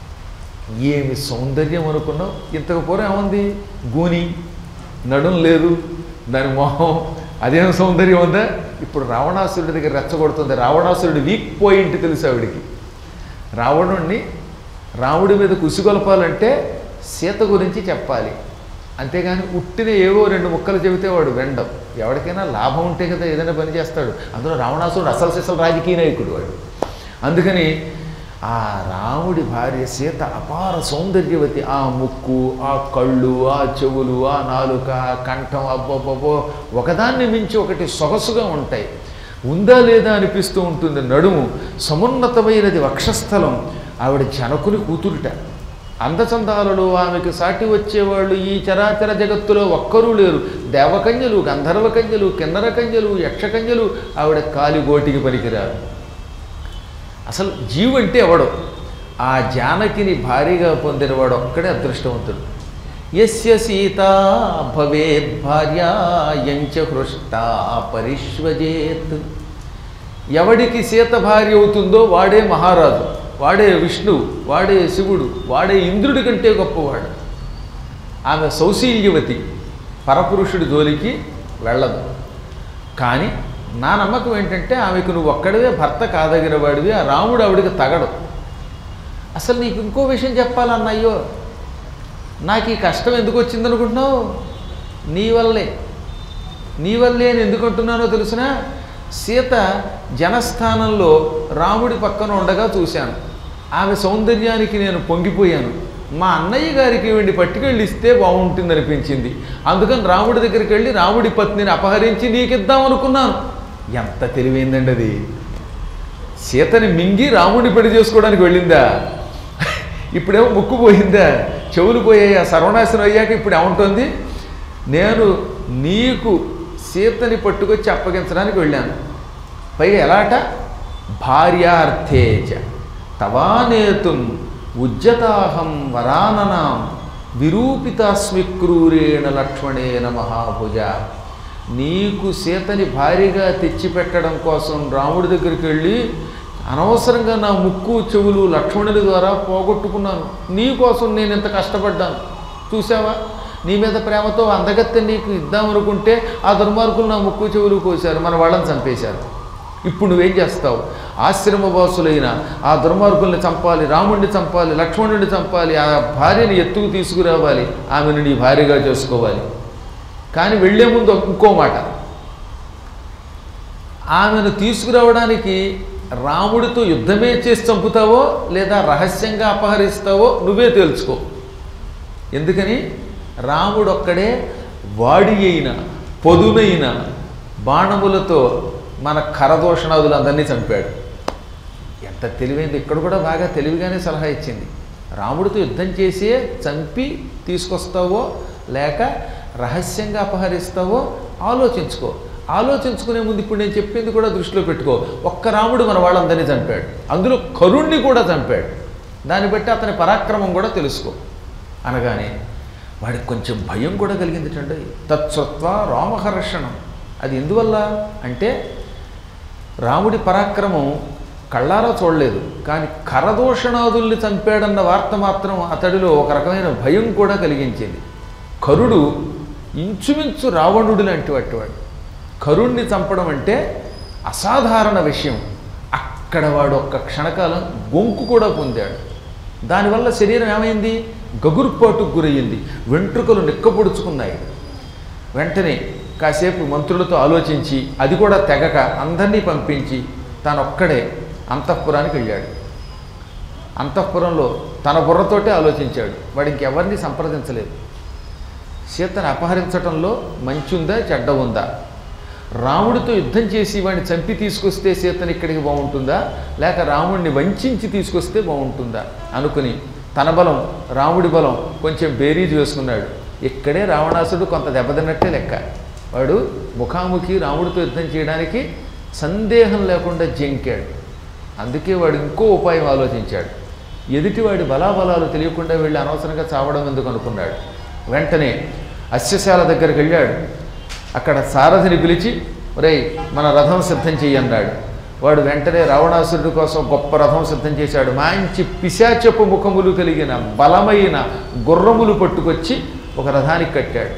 ఏమి సౌందర్యం అనుకున్నావు. ఇంతకు పూర్వం ఏముంది, గూని, నడుం లేదు, దాని మొహం, అదేం సౌందర్యం ఉందా. ఇప్పుడు రావణాసురుడి దగ్గర రెచ్చగొడుతుంది. రావణాసురుడి వీక్ పాయింట్ తెలుసు ఆవిడికి. రాముడి మీద కుసిగొలపాలంటే సీత గురించి చెప్పాలి. అంతేగాని ఉట్టిన ఏవో 2 ముక్కలు చెబితే వాడు వెండం. ఎవరికైనా లాభం ఉంటే కదా ఏదైనా పని చేస్తాడు. అందులో రావణాసురుడు అసలు రాజకీయ నాయకుడు వాడు. అందుకని ఆ రాముడి భార్య సీత అపార సౌందర్యవతి. ఆ ముక్కు, ఆ కళ్ళు, ఆ చెవులు, ఆ నాలుక, ఆ కంఠం, అబ్బబ్బబ్బో ఒకదాన్ని మించి ఒకటి సొగసుగా ఉంటాయి. ఉందా లేదా అనిపిస్తూ ఉంటుంది. నడుము సమున్నతమైనది, వక్షస్థలం. ఆవిడ జనకుని కూతురుట. అందచందాలలో ఆమెకు సాటి వచ్చేవాళ్ళు ఈ చరాచర జగత్తులో ఒక్కరూ లేరు. దేవకన్యలు, గంధర్వకన్యలు, కిన్నరకన్యలు, యక్షకన్యలు ఆవిడ కాలిగోటికి పనికిరారు. అసలు జీవు అంటే ఎవడో ఆ జానకిని భారీగా పొందినవాడు ఒక్కడే అదృష్టవంతుడు. యస్య సీతా భవేద్ భార్య యంచ హృష్టా పరిష్వజేత్. ఎవడికి సీత భార్య అవుతుందో వాడే మహారాజు, వాడే విష్ణువు, వాడే శివుడు, వాడే ఇంద్రుడి కంటే గొప్పవాడు. ఆమె సౌశీల్యవతి, పరపురుషుడి జోలికి వెళ్ళదు. కానీ నా నమ్మకం ఏంటంటే ఆమెకు నువ్వు ఒక్కడివే భర్త కాదగిన వాడివి. ఆ రాముడు ఆవిడికి తగడు. అసలు నీకు ఇంకో విషయం చెప్పాలన్నయ్యో, నాకు ఈ కష్టం ఎందుకు వచ్చిందనుకుంటున్నావు? నీ వల్లే నేను ఎందుకు అంటున్నానో తెలుసునా? సీత జనస్థానంలో రాముడి పక్కన ఉండగా చూశాను. ఆమె సౌందర్యానికి నేను పొంగిపోయాను. మా అన్నయ్య గారికి వీడిని పట్టుకెళ్ళి ఇస్తే బాగుంటుంది అనిపించింది. అందుకని రాముడి దగ్గరికి వెళ్ళి రాముడి పత్నిని అపహరించి నీకిద్దామనుకున్నాను. ఎంత తెలివైందండి అది. సీతని మింగి రాముడిని పెళ్లి చేసుకోవడానికి వెళ్ళిందా? ఇప్పుడేమో ముక్కు పోయిందా, చెవులు పోయాయి, ఆ సర్వనాశనం అయ్యాక ఇప్పుడు ఏముంటుంది, నేను నీకు సీతని పట్టుకొచ్చి అప్పగించడానికి వెళ్ళాను. పైగా ఎలాట, భార్యార్థేచ తవానేతుం ఉజ్జతాహం వరాననాం విరూపితాస్మి క్రూరేణ లక్ష్మణేన మహాభుజ. నీకు సీతని భార్యగా తెచ్చిపెట్టడం కోసం రాముడి దగ్గరికి వెళ్ళి అనవసరంగా నా ముక్కు చెవులు లక్ష్మణుడి ద్వారా పోగొట్టుకున్నాను. నీకోసం నేను ఇంత కష్టపడ్డాను చూసావా, నీ మీద ప్రేమతో అందగత్తె నీకు ఇద్దామనుకుంటే ఆ దుర్మార్గులు నా ముక్కు చెవులు కోశారు, మన వాళ్ళని చంపేశారు. ఇప్పుడు నువ్వేం చేస్తావు, ఆశ్రమవాసులైన ఆ దుర్మార్గుల్ని చంపాలి, రాముడిని చంపాలి, లక్ష్మణుడిని చంపాలి, ఆ భార్యని ఎత్తుకు తీసుకురావాలి, ఆమెను నీ భార్యగా చేసుకోవాలి. కానీ వెళ్లే ముందు ఇంకో మాట, ఆమెను తీసుకురావడానికి రాముడితో యుద్ధమే చేసి చంపుతావో లేదా రహస్యంగా అపహరిస్తావో నువ్వే తెలుసుకో. ఎందుకని, రాముడు ఒక్కడే వాడి అయిన పొదునైన బాణములతో మన ఖరదూషణాదులందరినీ చంపాడు. ఎంత తెలివైంది, ఇక్కడ కూడా బాగా తెలివిగానే సలహా ఇచ్చింది. రాముడితో యుద్ధం చేసే చంపి తీసుకొస్తావో లేక రహస్యంగా అపహరిస్తావో ఆలోచించుకో. ఆలోచించుకునే ముందు ఇప్పుడు నేను చెప్పింది కూడా దృష్టిలో పెట్టుకో. ఒక్క రాముడు మన వాళ్ళందరినీ చంపాడు, అందులో కరుణ్ణి కూడా చంపాడు. దాన్ని బట్టి అతని పరాక్రమం కూడా తెలుసుకో అనగానే వాడికి కొంచెం భయం కూడా కలిగిందిటండి. తత్సత్వ రామహర్షణం. అది ఎందువల్ల అంటే రాముడి పరాక్రమం కళ్ళారా చూడలేదు, కానీ కరదూషణాదుల్ని చంపాడన్న వార్త మాత్రం అతడిలో ఒక రకమైన భయం కూడా కలిగించింది. కరుడు ఇంచుమించు రావణుడు లాంటి వాడు. కరుణ్ణి చంపడం అంటే అసాధారణ విషయం. అక్కడ వాడు ఒక్క క్షణకాలం గొంకు కూడా పొందాడు. దానివల్ల శరీరం ఏమైంది, గగుర్పాటుకు గురయ్యింది, వెంట్రుకలు నిక్కపొడుచుకున్నాయి. వెంటనే కాసేపు మంత్రులతో ఆలోచించి అది కూడా తెగక అందరినీ పంపించి తానొక్కడే అంతఃపురానికి వెళ్ళాడు. అంతఃపురంలో తన బుర్రతోటే ఆలోచించాడు. వాడు ఇంకెవరిని సంప్రదించలేదు. సీతను అపహరించడంలో మంచి ఉందా చెడ్డ ఉందా, రాముడితో యుద్ధం చేసి వాడిని చంపి తీసుకొస్తే సీతను ఇక్కడికి బాగుంటుందా లేక రాముడిని వంచించి తీసుకొస్తే బాగుంటుందా అనుకుని తన బలం రాముడి బలం కొంచెం బేరీజు వేసుకున్నాడు. ఇక్కడే రావణాసుడు కొంత దెబ్బతిన్నట్టే లెక్క. వాడు ముఖాముఖి రాముడితో యుద్ధం చేయడానికి సందేహం లేకుండా జంకాడు. అందుకే వాడు ఇంకో ఉపాయం ఆలోచించాడు. ఎదుటివాడి బలాబలాలు తెలియకుండా వెళ్ళి అనవసరంగా చావడం ఎందుకు అనుకున్నాడు. వెంటనే అశ్వశాల దగ్గరికి వెళ్ళాడు. అక్కడ సారథిని పిలిచి, ఒరేయ్ మన రథం సిద్ధం చెయ్యన్నాడు. వాడు వెంటనే రావణాసురుడి కోసం గొప్ప రథం సిద్ధం చేశాడు. మంచి పిశాచపు ముఖములు కలిగిన బలమైన గుర్రములు పట్టుకొచ్చి ఒక రథానికి కట్టాడు.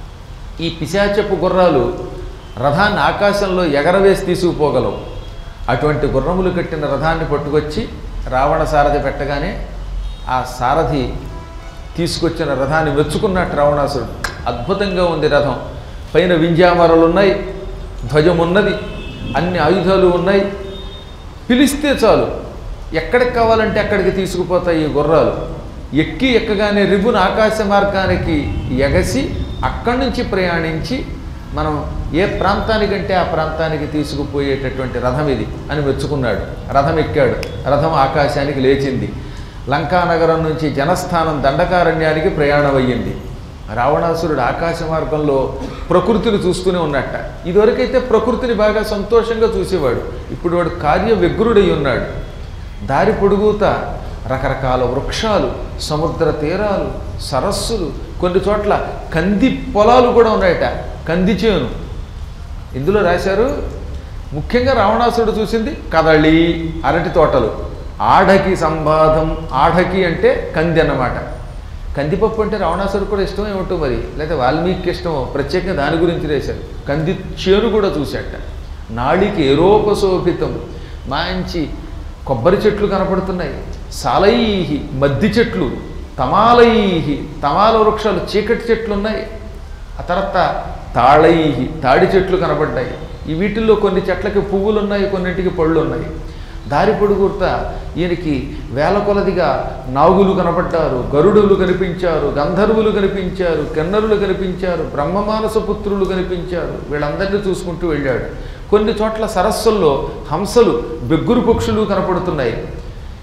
ఈ పిశాచపు గుర్రాలు రథాన్ని ఆకాశంలో ఎగరవేసి తీసుకుపోగలవు. అటువంటి గుర్రములు కట్టిన రథాన్ని పట్టుకొచ్చి రావణ సారథి పెట్టగానే ఆ సారథి తీసుకొచ్చిన రథాన్ని మెచ్చుకున్నట్టు రావణాసురుడు. అద్భుతంగా ఉంది రథం, పైన వింజామరలు ఉన్నాయి, ధ్వజం ఉన్నది, అన్ని ఆయుధాలు ఉన్నాయి. పిలిస్తే చాలు ఎక్కడికి కావాలంటే అక్కడికి తీసుకుపోతాయి ఈ గుర్రాలు. ఎక్కగానే రిబున ఆకాశ మార్గానికి ఎగసి అక్కడి నుంచి ప్రయాణించి మనం ఏ ప్రాంతానికంటే ఆ ప్రాంతానికి తీసుకుపోయేటటువంటి రథం ఇది అని మెచ్చుకున్నాడు. రథం ఎక్కాడు. రథం ఆకాశానికి లేచింది. లంకానగరం నుంచి జనస్థానం దండకారణ్యానికి ప్రయాణం అయ్యింది. రావణాసురుడు ఆకాశ మార్గంలో ప్రకృతిని చూస్తూనే ఉన్నట్ట. ఇదివరకైతే ప్రకృతిని బాగా సంతోషంగా చూసేవాడు. ఇప్పుడు వాడు కార్య వ్యగ్రుడై ఉన్నాడు. దారి పొడుగుతా రకరకాల వృక్షాలు, సముద్ర తీరాలు, సరస్సులు, కొన్ని చోట్ల కంది పొలాలు కూడా ఉన్నాయట, కంది చేను. ఇందులో రాశారు ముఖ్యంగా రావణాసురుడు చూసింది కదళి, అరటి తోటలు, ఆఢకి సంబాధం. ఆఢకి అంటే కంది అన్నమాట. కందిపప్పు అంటే రావణాసురుడు కూడా ఇష్టం ఏమిటో మరి, లేకపోతే వాల్మీకి ఇష్టమో, ప్రత్యేకంగా దాని గురించి రాశారు. కంది చేను కూడా చూశాట. నాళికి ఏరోపశోభితం, మంచి కొబ్బరి చెట్లు కనపడుతున్నాయి. సాలైహి మద్ది చెట్లు, తమాలైహి తమాల వృక్షాలు, చీకటి చెట్లు ఉన్నాయి. ఆ తర్వాత తాళైహి తాడి చెట్లు కనబడ్డాయి. ఈ వీటిల్లో కొన్ని చెట్లకి పువ్వులు ఉన్నాయి, కొన్నింటికి పళ్ళు ఉన్నాయి. దారి పొడుగుర్తా ఈయనకి వేల కొలదిగా నాగులు కనపడ్డారు, గరుడులు కనిపించారు, గంధర్వులు కనిపించారు, కిన్నరులు కనిపించారు, బ్రహ్మమానస పుత్రులు కనిపించారు. వీళ్ళందరినీ చూసుకుంటూ వెళ్ళాడు. కొన్ని చోట్ల సరస్సుల్లో హంసలు, బెగ్గురు పక్షులు కనపడుతున్నాయి.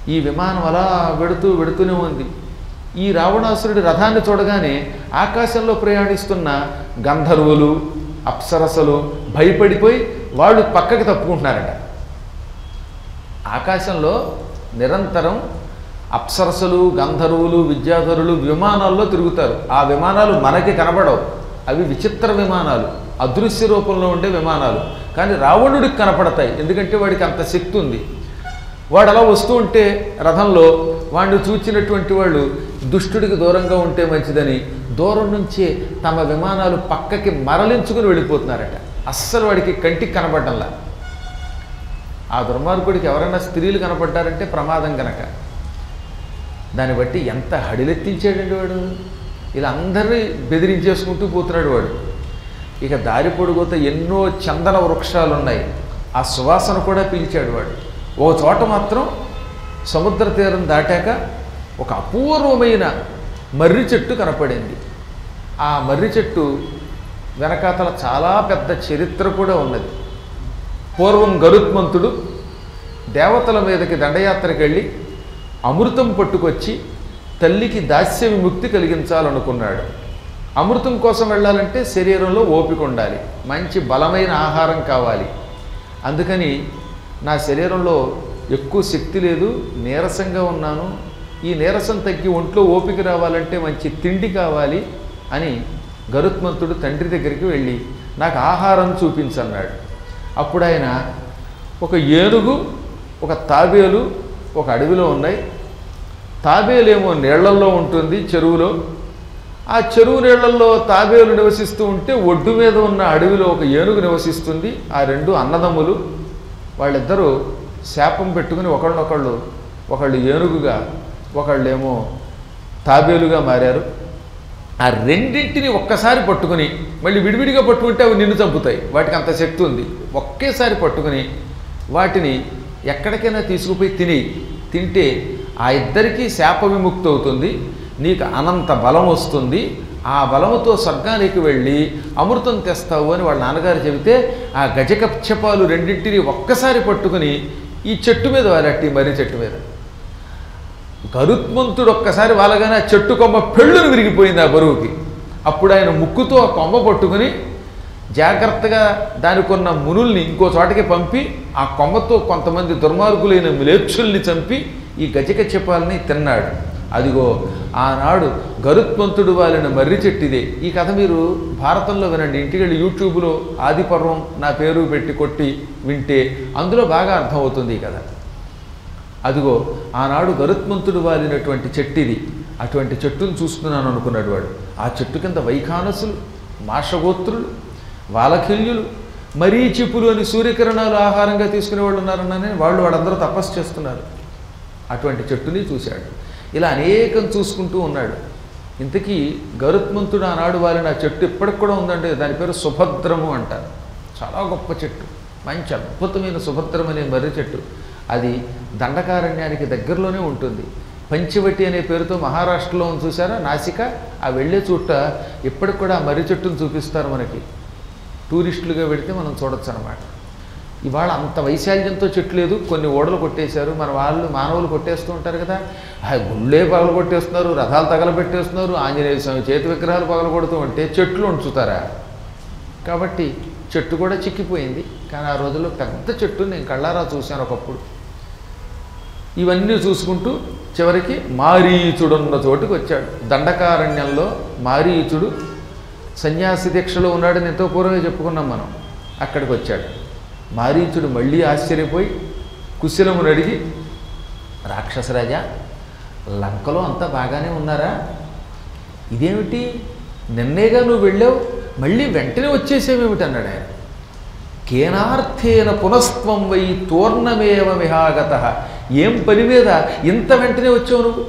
ఈ విమానం అలా వెడుతూనే ఉంది. ఈ రావణాసురుడి రథాన్ని చూడగానే ఆకాశంలో ప్రయాణిస్తున్న గంధర్వులు అప్సరసలు భయపడిపోయి వాళ్ళు పక్కకి తప్పుకుంటున్నారట. ఆకాశంలో నిరంతరం అప్సరసలు గంధర్వులు విద్యాధరులు విమానాల్లో తిరుగుతారు. ఆ విమానాలు మనకి కనబడవు, అవి విచిత్ర విమానాలు, అదృశ్య రూపంలో ఉండే విమానాలు. కానీ రావణుడికి కనపడతాయి, ఎందుకంటే వాడికి అంత శక్తి ఉంది. వాడు అలా వస్తూ ఉంటే రథంలో వాడిని చూచినటువంటి వాళ్ళు దుష్టుడికి దూరంగా ఉంటే మంచిదని దూరం నుంచే తమ విమానాలు పక్కకి మరలించుకుని వెళ్ళిపోతున్నారట. అస్సలు వాడికి కంటికి కనపడడంలా. ఆ దుర్మార్గుడికి ఎవరైనా స్త్రీలు కనపడ్డారంటే ప్రమాదం కనుక. దాన్ని బట్టి ఎంత హడిలెత్తించాడండి వాడు. ఇలా అందరినీ బెదిరించేసుకుంటూ పోతున్నాడు వాడు. ఇక దారి పొడుగుతో ఎన్నో చందన వృక్షాలు ఉన్నాయి, ఆ సువాసన కూడా పీల్చాడు వాడు. ఓ చోట మాత్రం సముద్ర తీరం దాటాక ఒక అపూర్వమైన మర్రి చెట్టు కనపడింది. ఆ మర్రి చెట్టు వెనకాతల చాలా పెద్ద చరిత్ర కూడా ఉన్నది. పూర్వం గరుత్మంతుడు దేవతల మీదకి దండయాత్రకు వెళ్ళి అమృతం పట్టుకొచ్చి తల్లికి దాస్య విముక్తి కలిగించాలనుకున్నాడు. అమృతం కోసం వెళ్ళాలంటే శరీరంలో ఓపిక ఉండాలి, మంచి బలమైన ఆహారం కావాలి. అందుకని నా శరీరంలో ఎక్కువ శక్తి లేదు, నీరసంగా ఉన్నాను, ఈ నీరసం తగ్గి ఒంట్లో ఓపిక రావాలంటే మంచి తిండి కావాలి అని గరుత్మంతుడు తండ్రి దగ్గరికి వెళ్ళి నాకు ఆహారం చూపించన్నాడు. అప్పుడు ఆయన ఒక ఏనుగు ఒక తాబేలు ఒక అడవిలో ఉన్నాయి. తాబేలేమో నీళ్లల్లో ఉంటుంది చెరువులో. ఆ చెరువు నీళ్లలో తాబేలు నివసిస్తూ ఉంటే ఒడ్డు మీద ఉన్న అడవిలో ఒక ఏనుగు నివసిస్తుంది. ఆ రెండు అన్నదమ్ములు. వాళ్ళిద్దరూ శాపం పెట్టుకుని ఒకళ్ళు ఏనుగుగా ఒకళ్ళేమో తాబేలుగా మారారు. ఆ రెండింటిని ఒక్కసారి పట్టుకుని మళ్ళీ విడివిడిగా పట్టుకుంటే అవి నిన్ను చంపుతాయి, వాటికి అంత శక్తి ఉంది. ఒకేసారి పట్టుకుని వాటిని ఎక్కడికైనా తీసుకుపోయి తింటే ఆ ఇద్దరికీ శాప విముక్తి అవుతుంది, నీకు అనంత బలం వస్తుంది, ఆ బలముతో స్వర్గానికి వెళ్ళి అమృతం తెస్తావు అని వాళ్ళ నాన్నగారు చెబితే ఆ గజకక్షపాలు రెండింటిని ఒక్కసారి పట్టుకుని ఈ చెట్టు మీద వాలట్టి మర్రి చెట్టు మీద. గరుత్మంతుడు ఒక్కసారి వాళ్ళగానే ఆ చెట్టు కొమ్మ పెళ్ళును విరిగిపోయింది ఆ బరువుకి. అప్పుడు ఆయన ముక్కుతో ఆ కొమ్మ పట్టుకుని జాగ్రత్తగా దానికున్న మునుల్ని ఇంకో చోటకి పంపి ఆ కొమ్మతో కొంతమంది దుర్మార్గులైన మ్లేచ్చుల్ని చంపి ఈ గజకక్షపాలని తిన్నాడు. అదిగో ఆనాడు గరుత్మంతుడు వాలిన మర్రి చెట్టిదే. ఈ కథ మీరు భారతంలో వినండి, ఇంటికి వెళ్ళి యూట్యూబ్లో ఆదిపర్వం నా పేరు పెట్టి కొట్టి వింటే అందులో బాగా అర్థమవుతుంది ఈ కథ. అదిగో ఆనాడు గరుత్మంతుడు వాలినటువంటి చెట్టిది. అటువంటి చెట్టును చూస్తున్నాను అనుకున్నాడు వాడు. ఆ చెట్టు కింద వైఖానసులు, మాషగోత్రులు, వాలఖిల్యులు, మరీచిపులు అని సూర్యకిరణాలు ఆహారంగా తీసుకునే వాళ్ళు ఉన్నారన్నానే వాళ్ళందరూ తపస్సు చేస్తున్నారు. అటువంటి చెట్టుని చూశాడు. ఇలా అనేకం చూసుకుంటూ ఉన్నాడు. ఇంతకీ గరుత్మంతుడు ఆనాడు వాలిన ఆ చెట్టు ఇప్పటికి కూడా ఉందండి. దాని పేరు సుభద్రము అంటారు. చాలా గొప్ప చెట్టు, మంచి అద్భుతమైన సుభద్రం అనే మర్రి చెట్టు. అది దండకారణ్యానికి దగ్గరలోనే ఉంటుంది. పంచవటి అనే పేరుతో మహారాష్ట్రలో చూసారా నాసిక, ఆ వెళ్ళే చోట ఇప్పటికి కూడా ఆ మర్రి చెట్టును చూపిస్తారు మనకి. టూరిస్టులుగా వెళితే మనం చూడొచ్చు అన్నమాట. ఇవాళ అంత వైశాల్యంతో చెట్లు లేదు, కొన్ని ఓడలు కొట్టేశారు. మన మానవులు కొట్టేస్తూ ఉంటారు కదా, గుళ్ళే పగలు కొట్టేస్తున్నారు, రథాలు తగలబెట్టేస్తున్నారు, ఆంజనేయ స్వామి చేతి విగ్రహాలు పగలగొడుతూ ఉంటే చెట్లు ఉంచుతారా? కాబట్టి చెట్టు కూడా చిక్కిపోయింది. కానీ ఆ రోజుల్లో పెద్ద చెట్టు నేను కళ్ళారా చూశాను ఒకప్పుడు. ఇవన్నీ చూసుకుంటూ చివరికి మారీచుడున్న చోటుకి వచ్చాడు. దండకారణ్యంలో మారీచుడు సన్యాసి దీక్షలో ఉన్నాడని ఎంతో పూర్వమే చెప్పుకున్నాం మనం. అక్కడికి వచ్చాడు. మారీచుడు మళ్ళీ ఆశ్చర్యపోయి కుశలమును అడిగి, రాక్షసరాజా, లంకలో అంతా బాగానే ఉన్నారా? ఇదేమిటి, నిన్నేగా నువ్వు వెళ్ళావు, మళ్ళీ వెంటనే వచ్చేసేమేమిటి అన్నాడు ఆయన. కేనార్థేన పునస్త్వం వై తోర్ణమేవ విహాగత. ఏం పని మీద ఇంత వెంటనే వచ్చావు నువ్వు?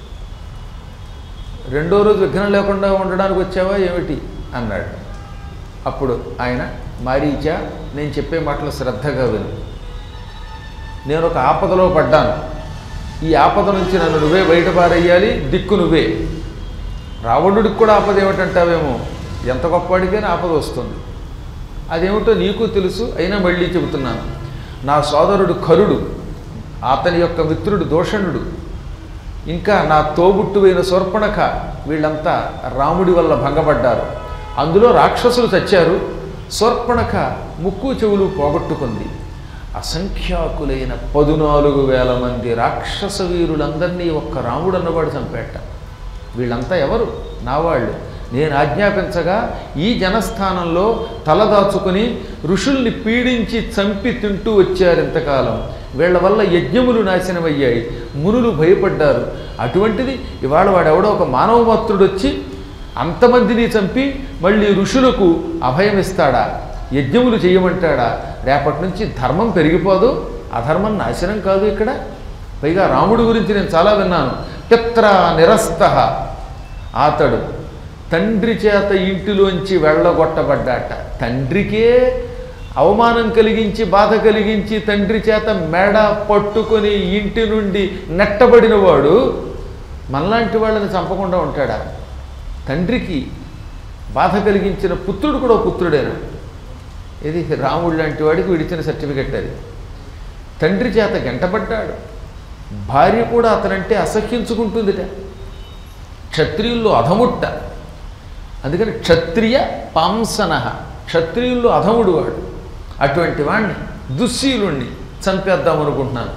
రెండో రోజు విఘ్నం లేకుండా ఉండడానికి వచ్చావా ఏమిటి అన్నాడు. అప్పుడు ఆయన, మారీచా, నేను చెప్పే మాటలు శ్రద్ధగా విను. నేను ఒక ఆపదలో పడ్డాను. ఈ ఆపద నుంచి నన్ను నువ్వే బయటపారేయాలి, దిక్కు నువ్వే. రావణుడికి కూడా ఆపద ఏమిటంటావేమో, ఎంత గొప్పవాడికైనా ఆపద వస్తుంది. అదేమిటో నీకు తెలుసు, అయినా మళ్ళీ చెబుతున్నాను. నా సోదరుడు కరుడు అతని యొక్క మిత్రుడు దూషణుడు, ఇంకా నా తోబుట్టువైన శూర్పణఖ వీళ్ళంతా రాముడి వల్ల భంగపడ్డారు. అందులో రాక్షసులు చచ్చారు. శూర్పణఖ ముక్కు చెవులు పోగొట్టుకుంది. అసంఖ్యాకులైన 14,000 మంది రాక్షస వీరులందరినీ ఒక్క రాముడు అన్నవాడు చంపేట. వీళ్ళంతా ఎవరు? నా వాళ్ళు. నేను ఆజ్ఞాపించగా ఈ జనస్థానంలో తలదాచుకుని ఋషుల్ని పీడించి చంపి తింటూ వచ్చారు ఇంతకాలం. వీళ్ళ వల్ల యజ్ఞములు నాశనమయ్యాయి, మునులు భయపడ్డారు. అటువంటిది ఇవాళ వాడెవడో ఒక మానవ మాత్రుడు వచ్చి అంతమందిని చంపి మళ్ళీ ఋషులకు అభయమిస్తాడా? యజ్ఞములు చేయమంటాడా? రేపటి నుంచి ధర్మం పెరిగిపోదు, అధర్మం నాశనం కాదు ఇక్కడ. పైగా రాముడి గురించి నేను చాలా విన్నాను. పిత్ర నిరస్తః, అతడు తండ్రి చేత ఇంటిలోంచి వెళ్ళగొట్టబడ్డాట. తండ్రికే అవమానం కలిగించి బాధ కలిగించి తండ్రి చేత మెడ పట్టుకొని ఇంటి నుండి నెట్టబడిన వాడు మనలాంటి వాళ్ళని చంపకుండా ఉంటాడా? తండ్రికి బాధ కలిగించిన పుత్రుడు కూడా పుత్రుడేనా? ఇది రాముడు లాంటి వాడికి విడిచిన సర్టిఫికెట్ అది. తండ్రి చేత గంటపడ్డాడు. భార్య కూడా అతనంటే అసహ్యించుకుంటుందిట. క్షత్రియుల్లో అధముట్ట. అందుకని క్షత్రియ పాంసన, క్షత్రియుల్లో అధముడు వాడు. అటువంటి వాడిని దుశ్శీలుణ్ణి చంపేద్దాం అనుకుంటున్నాను.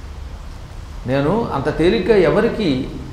నేను అంత తేలిగ్గా ఎవరికి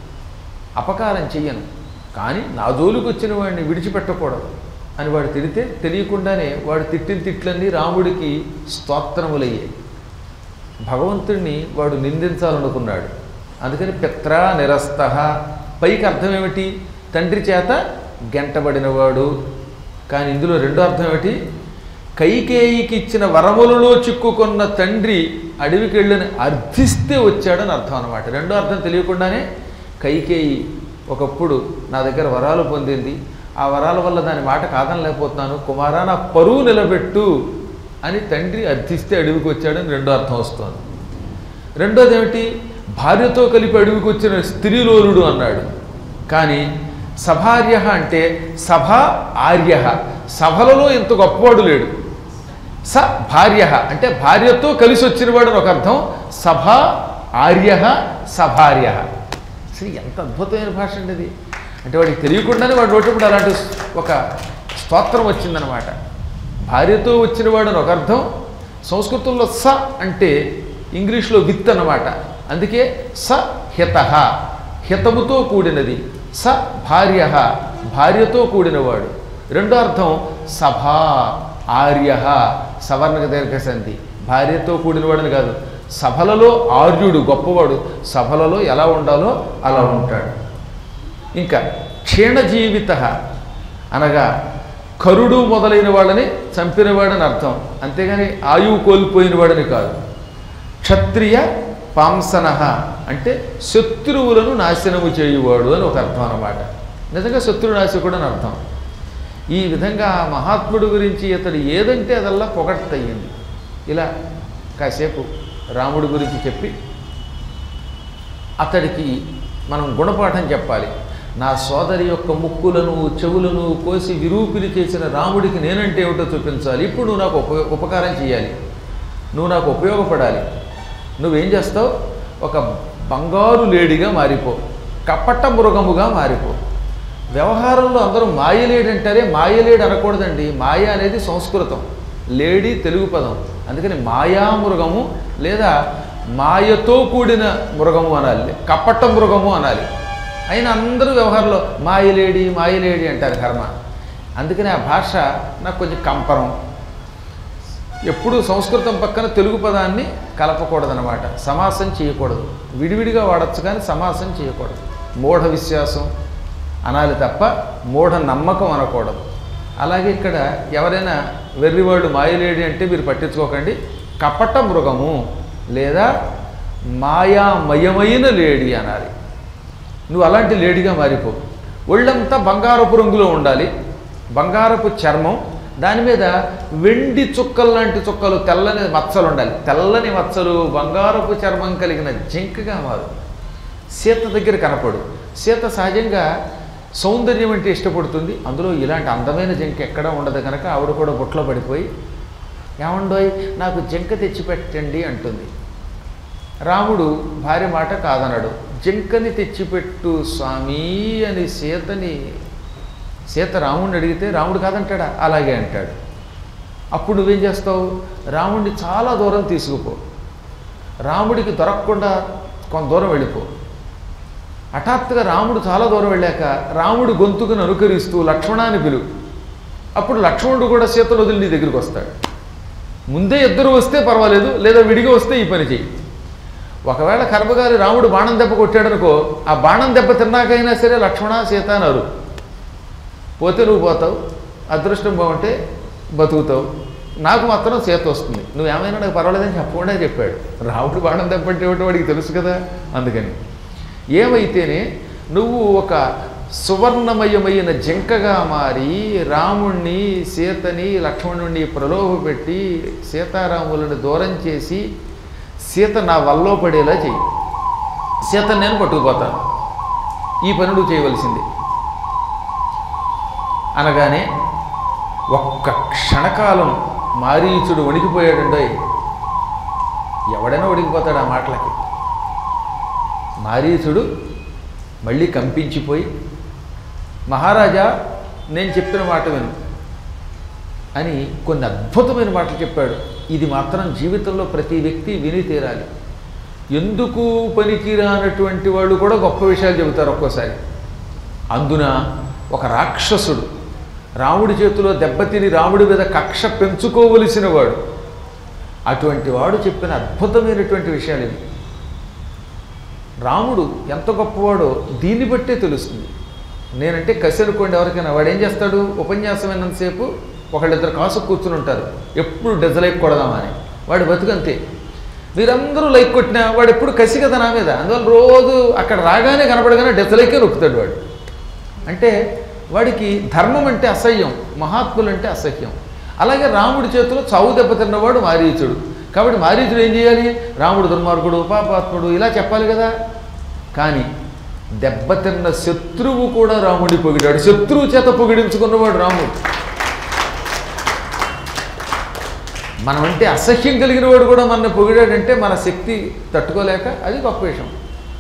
అపకారం చెయ్యను, కానీ నా జోలికి వచ్చిన వాడిని విడిచిపెట్టకూడదు అని వాడు తిడితే తెలియకుండానే వాడు తిట్టిన తిట్లన్నీ రాముడికి స్తోత్రములయ్యాయి. భగవంతుణ్ణి వాడు నిందించాలనుకున్నాడు. అందుకని పిత్రా నిరస్తః, పైకి అర్థం ఏమిటి? తండ్రి చేత గెంటబడినవాడు. కానీ ఇందులో రెండో అర్థం ఏమిటి? కైకేయికి ఇచ్చిన వరములలో చిక్కుకున్న తండ్రి అడవికి వెళ్ళని అర్థిస్తే వచ్చాడని అర్థం అన్నమాట. రెండో అర్థం తెలియకుండానే కైకేయి ఒకప్పుడు నా దగ్గర వరాలు పొందింది, ఆ వరాల వల్ల దాని మాట కాదనలేకపోతున్నాను, కుమారా నా పరువు నిలబెట్టు అని తండ్రి అర్థిస్తే అడవికి వచ్చాడని రెండో అర్థం వస్తుంది. రెండోది ఏమిటి? భార్యతో కలిపి అడవికి వచ్చిన స్త్రీలోలుడు అన్నాడు. కానీ సభార్య అంటే సభ ఆర్య, సభలలో ఇంత గొప్పవాడు లేడు. స భార్య అంటే భార్యతో కలిసి వచ్చినవాడు అని ఒక అర్థం. సభ ఆర్య సభార్య. అసలు ఎంత అద్భుతమైన భాష అండి ఇది. అంటే వాడికి తెలియకుండానే వాడు నోటప్పుడు అలాంటి ఒక స్తోత్రం వచ్చిందనమాట. భార్యతో వచ్చినవాడు అని ఒక అర్థం. సంస్కృతంలో స అంటే ఇంగ్లీష్లో విత్ అన్నమాట. అందుకే స హిత, హితముతో కూడినది. స భార్య, భార్యతో కూడినవాడు. రెండో అర్థం సభా ఆర్య, సవర్ణక దీర్ఘసంధి. భార్యతో కూడినవాడని కాదు, సభలలో ఆర్యుడు గొప్పవాడు, సభలలో ఎలా ఉండాలో అలా ఉంటాడు. ఇంకా క్షీణజీవిత అనగా కరుడు మొదలైన వాళ్ళని చంపినవాడని అర్థం, అంతేగాని ఆయువు కోల్పోయినవాడని కాదు. క్షత్రియ పాంసన అంటే శత్రువులను నాశనము చేయువాడు అని ఒక అర్థం అన్నమాట. నిజంగా శత్రు నాశకుడు అని అర్థం. ఈ విధంగా మహాత్ముడు గురించి ఇతడు ఏదంటే అదల్లా పొగట్టయ్యింది. ఇలా కాసేపు రాముడి గురించి చెప్పి అతడికి మనం గుణపాఠం చెప్పాలి. నా సోదరి యొక్క ముక్కులను చెవులను కోసి విరూపిని చేసిన రాముడికి నేనంటే ఏమిటో చూపించాలి. ఇప్పుడు నువ్వు నాకు ఉపకారం చేయాలి, నువ్వు నాకు ఉపయోగపడాలి. నువ్వేం చేస్తావు? ఒక బంగారు లేడిగా మారిపో, కపట మృగముగా మారిపో. వ్యవహారంలో అందరూ మాయలేడి అంటారే, మాయలేడి అనకూడదండి. మాయ అనేది సంస్కృతం, లేడీ తెలుగు పదం. అందుకని మాయామృగము లేదా మాయతో కూడిన మృగము అనాలి, కపట మృగము అనాలి. అయినా అందరూ వ్యవహారంలో మాయలేడి మాయలేడి అంటారు కర్మ. అందుకని ఆ భాష నాకు కొంచెం కంపరం. ఎప్పుడూ సంస్కృతం పక్కన తెలుగు పదాన్ని కలపకూడదనమాట. సమాసం చేయకూడదు, విడివిడిగా వాడచ్చు కానీ సమాసం చేయకూడదు. మూఢ విశ్వాసం అనాలి తప్ప మూఢ నమ్మకం అనకూడదు. అలాగే ఇక్కడ ఎవరైనా వెర్రివాళ్ళు మాయలేడి అంటే మీరు పట్టించుకోకండి. కపట మృగము లేదా మాయామయమైన లేడి అనాలి. నువ్వు అలాంటి లేడిగా మారిపో. ఒళ్ళంతా బంగారపు రంగులో ఉండాలి, బంగారపు చర్మం, దాని మీద వెండి చుక్కలు లాంటి చుక్కలు, తెల్లని మచ్చలు ఉండాలి. తెల్లని మచ్చలు, బంగారపు చర్మం కలిగిన జింకగా మారు. సీత దగ్గర కనపడు. సీత సహజంగా సౌందర్యం అంటే ఇష్టపడుతుంది. అందులో ఇలాంటి అందమైన జింక ఎక్కడా ఉండదు కనుక ఆవిడ కూడా బుట్టలో పడిపోయి ఏమండోయ్ నాకు జింక తెచ్చిపెట్టండి అంటుంది. రాముడు భార్య మాట కాదన్నాడు. జింకని తెచ్చిపెట్టు స్వామి అని సీత రాముడిని అడిగితే రాముడు కాదంటాడా? అలాగే అంటాడు. అప్పుడు నువ్వేం చేస్తావు? రాముడిని చాలా దూరం తీసుకుపో, రాముడికి దొరకకుండా కొంత దూరం వెళ్ళిపో. హఠాత్తుగా రాముడు చాలా దూరం వెళ్ళాక రాముడు గొంతుకుని అనుకరిస్తూ లక్ష్మణాన్ని పిలువు. అప్పుడు లక్ష్మణుడు కూడా సీతను వదిలి నీ దగ్గరికి వస్తాడు. ముందే ఇద్దరు వస్తే పర్వాలేదు, లేదా విడిగా వస్తే ఈ పని చెయ్యి. ఒకవేళ కర్మగారి రాముడు బాణం దెబ్బ కొట్టాడనుకో, ఆ బాణం దెబ్బ తిన్నాకైనా సరే లక్ష్మణ సీత అన్నారు. పోతే నువ్వు పోతావు, అదృష్టం బాగుంటే బతుకుతావు, నాకు మాత్రం సీత వస్తుంది, నువ్వేమైనా నాకు పర్వాలేదని చెప్పకుండా చెప్పాడు. రాముడు బాణం దెబ్బ అంటే వాడికి తెలుసు కదా. అందుకని ఏమైతేనే నువ్వు ఒక సువర్ణమయమైన జింకగా మారి రాముణ్ణి సీతని లక్ష్మణుణ్ణి ప్రలోభపెట్టి సీతారాములను దూరం చేసి సీత నా వల్లో పడేలా చెయ్యి. సీతను నేను పట్టుకుపోతాను, ఈ పని నువ్వు చేయవలసింది అనగానే ఒక్క క్షణకాలం మారీచుడు వణికిపోయాడండోయ్. ఎవడైనా వణికిపోతాడు ఆ మాటలకి. మారీచుడు మళ్ళీ కంపించిపోయి, మహారాజా నేను చెప్పిన మాట విను అని కొన్ని అద్భుతమైన మాటలు చెప్పాడు. ఇది మాత్రం జీవితంలో ప్రతి వ్యక్తి విని తీరాలి. ఎందుకు పనికిరానటువంటి వాళ్ళు కూడా గొప్ప విషయాలు చెబుతారు ఒక్కోసారి. అందున ఒక రాక్షసుడు రాముడి చేతిలో దెబ్బతిని రాముడి మీద కక్ష పెంచుకోవలసిన వాడు, అటువంటి వాడు చెప్పిన అద్భుతమైనటువంటి విషయాలు ఇవి. రాముడు ఎంత గొప్పవాడో దీన్ని బట్టే తెలుస్తుంది. నేనంటే కసి అనుకోండి ఎవరికైనా, వాడు ఏం చేస్తాడు? ఉపన్యాసం అయినంతసేపు ఒకళ్ళిద్దరు కాసు కూర్చుని ఉంటారు, ఎప్పుడు డెజలైక్ కొడదామని. వాడు బతుకంతే. మీరందరూ లైక్ కొట్టినా వాడు ఎప్పుడు కసి కదా నా మీద, అందువల్ల రోజు అక్కడ రాగానే కనపడగానే డెజలైకే నొక్కుతాడు వాడు. అంటే వాడికి ధర్మం అంటే అసహ్యం, మహాత్ములు అంటే అసహ్యం. అలాగే రాముడి చేతిలో చావు దెబ్బతిన్నవాడు మారీచుడు. కాబట్టి మారీచుడు ఏం చేయాలి? రాముడు దుర్మార్గుడు, పాపాత్ముడు ఇలా చెప్పాలి కదా. కానీ దెబ్బతిన్న శత్రువు కూడా రాముడి పొగిడాడు. శత్రువు చేత పొగిడించుకున్నవాడు రాముడు. మనమంటే అసహ్యం కలిగిన వాడు కూడా మన పొగిడాడంటే మన శక్తి తట్టుకోలేక, అది గొప్ప విషయం.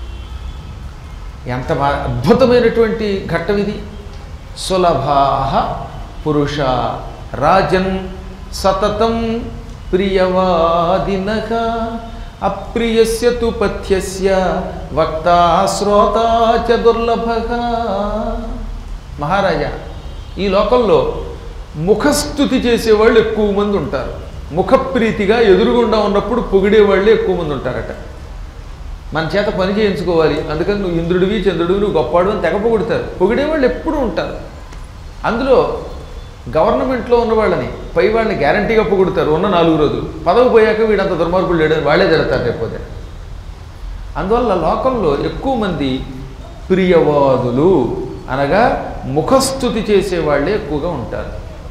ఎంత అద్భుతమైనటువంటి ఘట్టం ఇది. సులభాః పురుష రాజన్ సతతం ప్రియవాదినః అప్రియస్య తు పథ్యస్య వక్తా శ్రోతా చ దుర్లభః. మహారాజా, ఈ లోకంలో ముఖస్తుతి చేసేవాళ్ళు ఎక్కువ మంది ఉంటారు. ముఖప్రీతిగా ఎదురుగుండా ఉన్నప్పుడు పొగిడేవాళ్ళే ఎక్కువ మంది ఉంటారట. మన చేత పని చేయించుకోవాలి, అందుకని నువ్వు ఇంద్రుడివి చంద్రుడివి నువ్వు గొప్పవాడు అని తెగ పొగుడతారు. పొగిడేవాళ్ళు ఎప్పుడూ ఉంటారు. అందులో గవర్నమెంట్లో ఉన్నవాళ్ళని పై వాళ్ళని గ్యారంటీగా పొగుడతారు ఉన్న 4 రోజులు. పదవి పోయాక వీడంత దుర్మార్గులు లేడని వాళ్ళే జరుగుతారు రేపోతే. అందువల్ల లోకంలో ఎక్కువ మంది ప్రియవాదులు అనగా ముఖస్తుతి చేసేవాళ్ళే ఎక్కువగా ఉంటారు.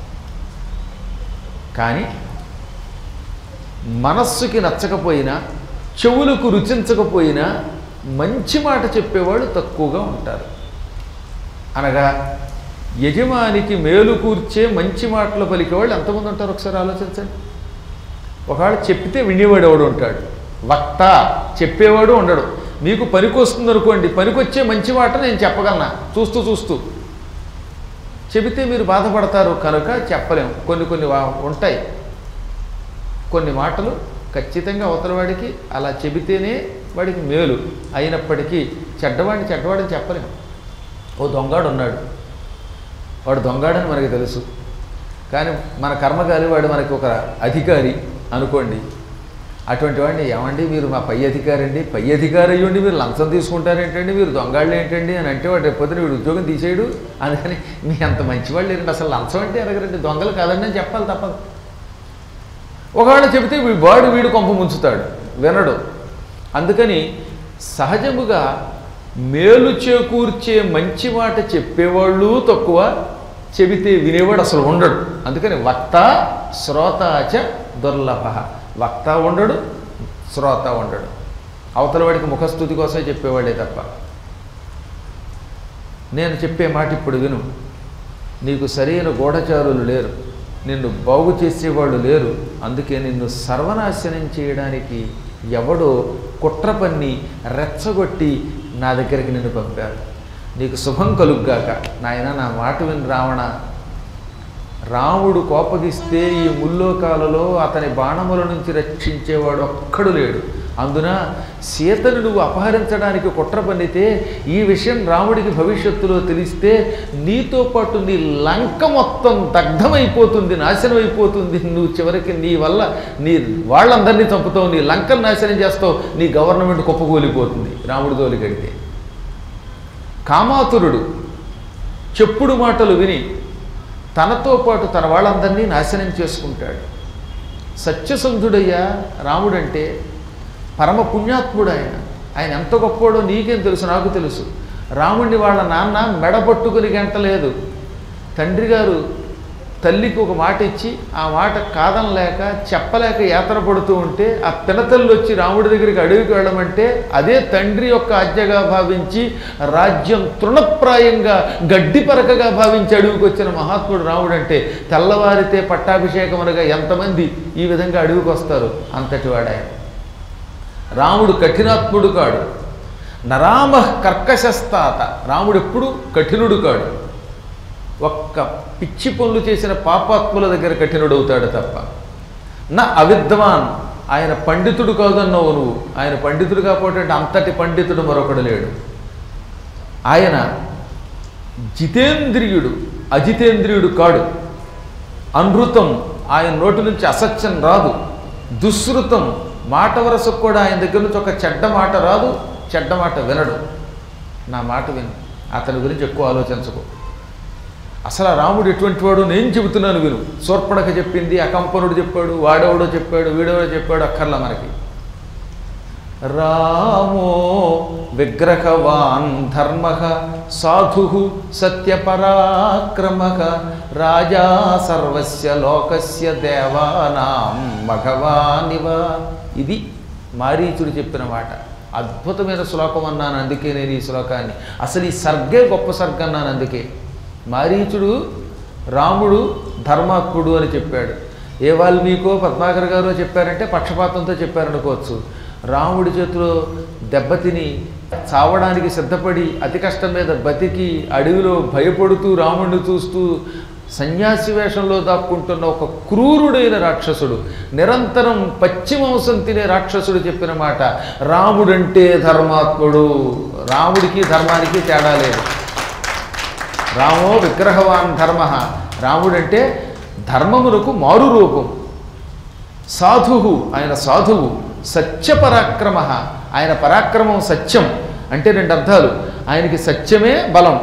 కానీ మనస్సుకి నచ్చకపోయినా చెవులకు రుచించకపోయినా మంచి మాట చెప్పేవాళ్ళు తక్కువగా ఉంటారు. అనగా యజమానికి మేలు కూర్చే మంచి మాటలు పలికేవాళ్ళు ఎంతమంది ఉంటారు ఒకసారి ఆలోచించండి. ఒకవేళ చెప్తే వినేవాడు ఎవడు ఉంటాడు, వక్త చెప్పేవాడు ఉండడు. మీకు పనికొస్తుంది అనుకోండి, పనికొచ్చే మంచి మాట నేను చెప్పగలనా చూస్తూ చెబితే మీరు బాధపడతారు కనుక చెప్పలేము. కొన్ని ఉంటాయి, కొన్ని మాటలు ఖచ్చితంగా అవతలవాడికి అలా చెబితేనే వాడికి మేలు అయినప్పటికీ చెడ్డవాడిని చెప్పలేము. ఓ దొంగాడు ఉన్నాడు, వాడు దొంగాడని మనకి తెలుసు, కానీ మన కర్మగాలి వాడు మనకి ఒక అధికారి అనుకోండి. అటువంటి వాడిని ఏమండి మీరు మా పై అధికారి అండి, పై అధికారి అయ్యండి మీరు లంచం తీసుకుంటారేంటండి, మీరు దొంగాళ్ళు ఏంటండి అని అంటే వాడు రేపొద్దున వీడు ఉద్యోగం తీసేయడు. అందుకని మీ అంత మంచివాళ్ళు లేరండి, అసలు లంచం అంటే ఎరగరండి, దొంగలు కాదండి అని చెప్పాలి తప్పదు. ఒకవేళ చెబితే వీడు కొంప ముంచుతాడు, వినడు. అందుకని సహజముగా మేలు చేకూర్చే మంచి మాట చెప్పేవాళ్ళు తక్కువ, చెబితే వినేవాడు అసలు ఉండడు. అందుకని వక్త శ్రోతాచ దుర్లభ. వక్త ఉండడు, శ్రోత ఉండడు. అవతల వాడికి ముఖస్థుతి కోసమే చెప్పేవాడే తప్ప. నేను చెప్పే మాట ఇప్పుడు విను. నీకు సరైన గూఢచారులు లేరు, నిన్ను బాగు చేసేవాళ్ళు లేరు, అందుకే నిన్ను సర్వనాశనం చేయడానికి ఎవడో కుట్ర పన్ని రెచ్చగొట్టి నా దగ్గరికి నిన్ను పంపారు. నీకు శుభం కలుగ్గాక. నాయన నా మాట విని రావణ. రాముడు కోపగిస్తే ఈ ముల్లోకాలలో అతని బాణముల నుంచి రక్షించేవాడు ఒక్కడు లేడు. అందున సీతను నువ్వు అపహరించడానికి కుట్ర పన్నితే ఈ విషయం రాముడికి భవిష్యత్తులో తెలిస్తే నీతో పాటు నీ లంక మొత్తం దగ్ధమైపోతుంది, నాశనం అయిపోతుంది. నువ్వు చివరికి నీ వల్ల నీ వాళ్ళందరినీ చంపుతావు, నీ లంకను నాశనం చేస్తావు, నీ గవర్నమెంట్ కుప్పకూలిపోతుంది రాముడి తోలి కడితే. కామాతురుడు చెప్పుడు మాటలు విని తనతో పాటు తన వాళ్ళందరినీ నాశనం చేసుకుంటాడు. సత్యసంధుడయ్యా రాముడంటే, పరమ పుణ్యాత్ముడు ఆయన ఎంత గొప్పోడో నీకేం తెలుసు, నాకు తెలుసు. రాముడిని వాళ్ళ నాన్న మెడపట్టుకుని గంటలేదు. తండ్రి గారు తల్లికి ఒక మాట ఇచ్చి ఆ మాట కాదనలేక చెప్పలేక యాతన పడుతూ ఉంటే ఆ పినతల్లి వచ్చి రాముడి దగ్గరికి అడవికి వెళ్ళమంటే అదే తండ్రి యొక్క ఆజ్ఞగా భావించి రాజ్యం తృణప్రాయంగా గడ్డిపరకగా భావించి అడవికి వచ్చిన మహాత్ముడు రాముడు అంటే, తెల్లవారితే పట్టాభిషేకం అనగా ఎంతమంది ఈ విధంగా అడవికి వస్తారు, అంతటి వాడాయన. రాముడు కఠినాత్ముడు కాడు. నరామ కర్కశస్తాత. రాముడు ఎప్పుడు కఠినుడు కాడు. ఒక్క పిచ్చి పనులు చేసిన పాపాత్ముల దగ్గర కఠినుడవుతాడు తప్ప. నా అవిద్వాన్. ఆయన పండితుడు కాదన్నావు నువ్వు. ఆయన పండితుడు కాకపోతే అంతటి పండితుడు మరొకడు లేడు. ఆయన జితేంద్రియుడు, అజితేంద్రియుడు కాడు. అనృతం. ఆయన నోటి నుంచి అసత్యం రాదు. దుశ్రుతం. మాట వరసకు కూడా ఆయన దగ్గర నుంచి ఒక చెడ్డ మాట రాదు, చెడ్డ మాట వినడు. నా మాట విను, అతని గురించి ఎక్కువ ఆలోచించకు. అసలు రాముడు ఎటువంటి వాడు నేను చెబుతున్నాను విను. శూర్పణఖ చెప్పింది, అకంపనుడు చెప్పాడు, వాడెవడో చెప్పాడు, వీడెవడో చెప్పాడు, అక్కర్లా మనకి. రామో విగ్రహవాన్ ధర్మః సాధుః సత్యపరాక్రమః రాజా సర్వస్య లోకస్య దేవానాం భగవానివ. ఇది మారీచుడు చెప్పిన మాట. అద్భుతమైన శ్లోకం అన్నాను, అందుకే నేను ఈ శ్లోకాన్ని. అసలు ఈ సర్గే గొప్ప సర్గ అన్నాను అందుకే. మారీచుడు రాముడు ధర్మాత్ముడు అని చెప్పాడు. ఏ వాల్మీకో పద్మాకర్ గారో చెప్పారంటే పక్షపాతంతో చెప్పారనుకోవచ్చు. రాముడి చేతిలో దెబ్బతిని చావడానికి సిద్ధపడి అతి కష్టం మీద బతికి అడవిలో భయపడుతూ రాముడిని చూస్తూ సన్యాసి వేషంలో దాక్కుంటున్న ఒక క్రూరుడైన రాక్షసుడు, నిరంతరం పచ్చి మాంసం తినే రాక్షసుడు చెప్పిన మాట. రాముడంటే ధర్మాత్ముడు. రాముడికి ధర్మానికి తేడా లేదు. రామో విగ్రహవాన్ ధర్మ. రాముడంటే ధర్మమునకు మారు రూపం. సాధువు. ఆయన సాధువు. సత్యపరాక్రమ. ఆయన పరాక్రమం సత్యం. అంటే రెండు అర్థాలు. ఆయనకి సత్యమే బలం.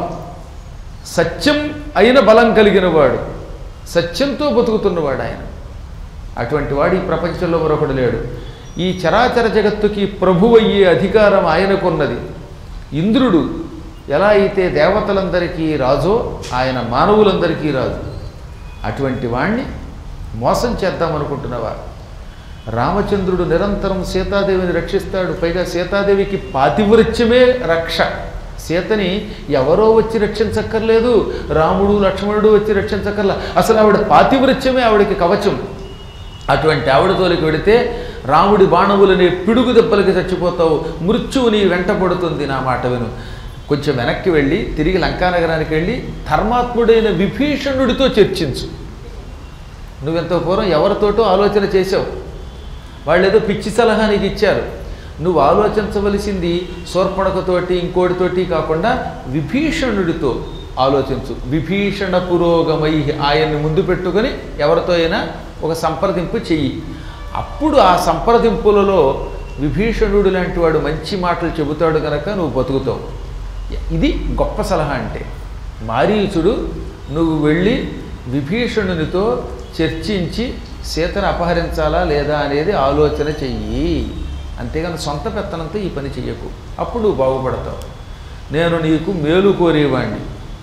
సత్యం అయిన బలం కలిగిన వాడు, సత్యంతో బతుకుతున్నవాడు ఆయన. అటువంటి వాడు ఈ ప్రపంచంలో మరొకడు లేడు. ఈ చరాచర జగత్తుకి ప్రభువు అయ్యే అధికారం ఆయనకున్నది. ఇంద్రుడు ఎలా అయితే దేవతలందరికీ రాజో ఆయన మానవులందరికీ రాజు. అటువంటి వాణ్ణి మోసం చేద్దామనుకుంటున్నవా? రామచంద్రుడు నిరంతరం సీతాదేవిని రక్షిస్తాడు. పైగా సీతాదేవికి పాతివృత్యమే రక్ష. సీతని ఎవరో వచ్చి రక్షించక్కర్లేదు, రాముడు లక్ష్మణుడు వచ్చి రక్షించక్కర్లా. అసలు ఆవిడ పాతివృత్యమే ఆవిడకి కవచం. అటువంటి ఆవిడ తోలికి వెడితే రాముడి బాణములని పిడుగు దెబ్బలకి చచ్చిపోతావు, మృత్యువు నీ వెంట పడుతుంది. నా మాట విను. కొంచెం వెనక్కి వెళ్ళి తిరిగి లంకానగరానికి వెళ్ళి ధర్మాత్ముడైన విభీషణుడితో చర్చించు. నువ్వెంత పూర్వం ఎవరితోటో ఆలోచన చేసావు, వాళ్ళు ఏదో పిచ్చి సలహా నీకు ఇచ్చారు. నువ్వు ఆలోచించవలసింది శూర్పణఖతోటి ఇంకోటితోటి కాకుండా విభీషణుడితో ఆలోచించు. విభీషణ పురోగమై. ఆయన్ని ముందు పెట్టుకొని ఎవరితో అయినా ఒక సంప్రదింపు చెయ్యి. అప్పుడు ఆ సంప్రదింపులలో విభీషణుడు లాంటి వాడు మంచి మాటలు చెబుతాడు కనుక నువ్వు బతుకుతావు. ఇది గొప్ప సలహా అంటే. మారీచుడు నువ్వు వెళ్ళి విభీషణునితో చర్చించి సీతను అపహరించాలా లేదా అనేది ఆలోచన చెయ్యి. అంతేగాని సొంత పెత్తనంతో ఈ పని చెయ్యకు. అప్పుడు నువ్వు బాగుపడతావు. నేను నీకు మేలు కోరేవాణ్ణి.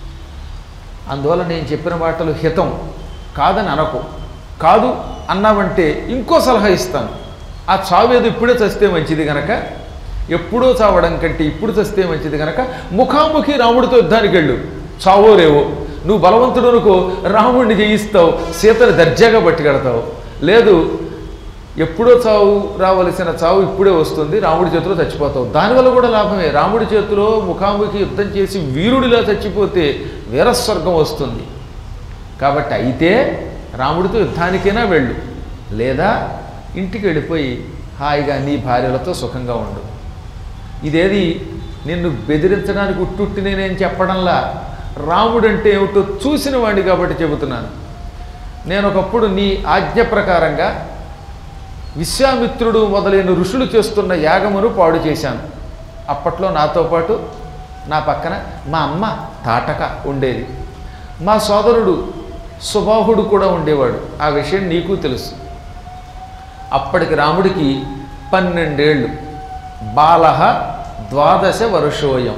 అందువల్ల నేను చెప్పిన మాటలు హితం కాదని అనకు. కాదు అన్నావంటే ఇంకో సలహా ఇస్తాను. ఆ చావేది ఇప్పుడే చస్తే మంచిది కనుక, ఎప్పుడో చావడం కంటే ఇప్పుడు చస్తే మంచిది కనుక ముఖాముఖి రాముడితో యుద్ధానికి వెళ్ళు. చావో రేవో. నువ్వు బలవంతుడు అనుకో, రాముడిని జయిస్తావు, సీతను దర్జాగా పట్టుకెడతావు. లేదు ఎప్పుడో చావు రావలసిన చావు ఇప్పుడే వస్తుంది, రాముడి చేతిలో చచ్చిపోతావు. దానివల్ల కూడా లాభమే. రాముడి చేతిలో ముఖాముఖి యుద్ధం చేసి వీరుడిలా చచ్చిపోతే వీరస్వర్గం వస్తుంది. కాబట్టి అయితే రాముడితో యుద్ధానికైనా వెళ్ళు, లేదా ఇంటికి వెళ్ళిపోయి హాయిగా నీ భార్యలతో సుఖంగా ఉండు. ఇదేది నిన్ను బెదిరించడానికి ఉట్టుట్టి నేనేం చెప్పడంలా, రాముడంటే ఏమిటో చూసిన వాడిని కాబట్టి చెబుతున్నాను. నేను ఒకప్పుడు నీ ఆజ్ఞ ప్రకారంగా విశ్వామిత్రుడు మొదలైన ఋషులు చేస్తున్న యాగమును పాడు చేశాను. అప్పట్లో నాతో పాటు నా పక్కన మా అమ్మ తాటక ఉండేది, మా సోదరుడు సుబాహుడు కూడా ఉండేవాడు. ఆ విషయం నీకు తెలుసు. అప్పటికి రాముడికి 12 ఏళ్ళు. బాలహ 12 వర్షోయం.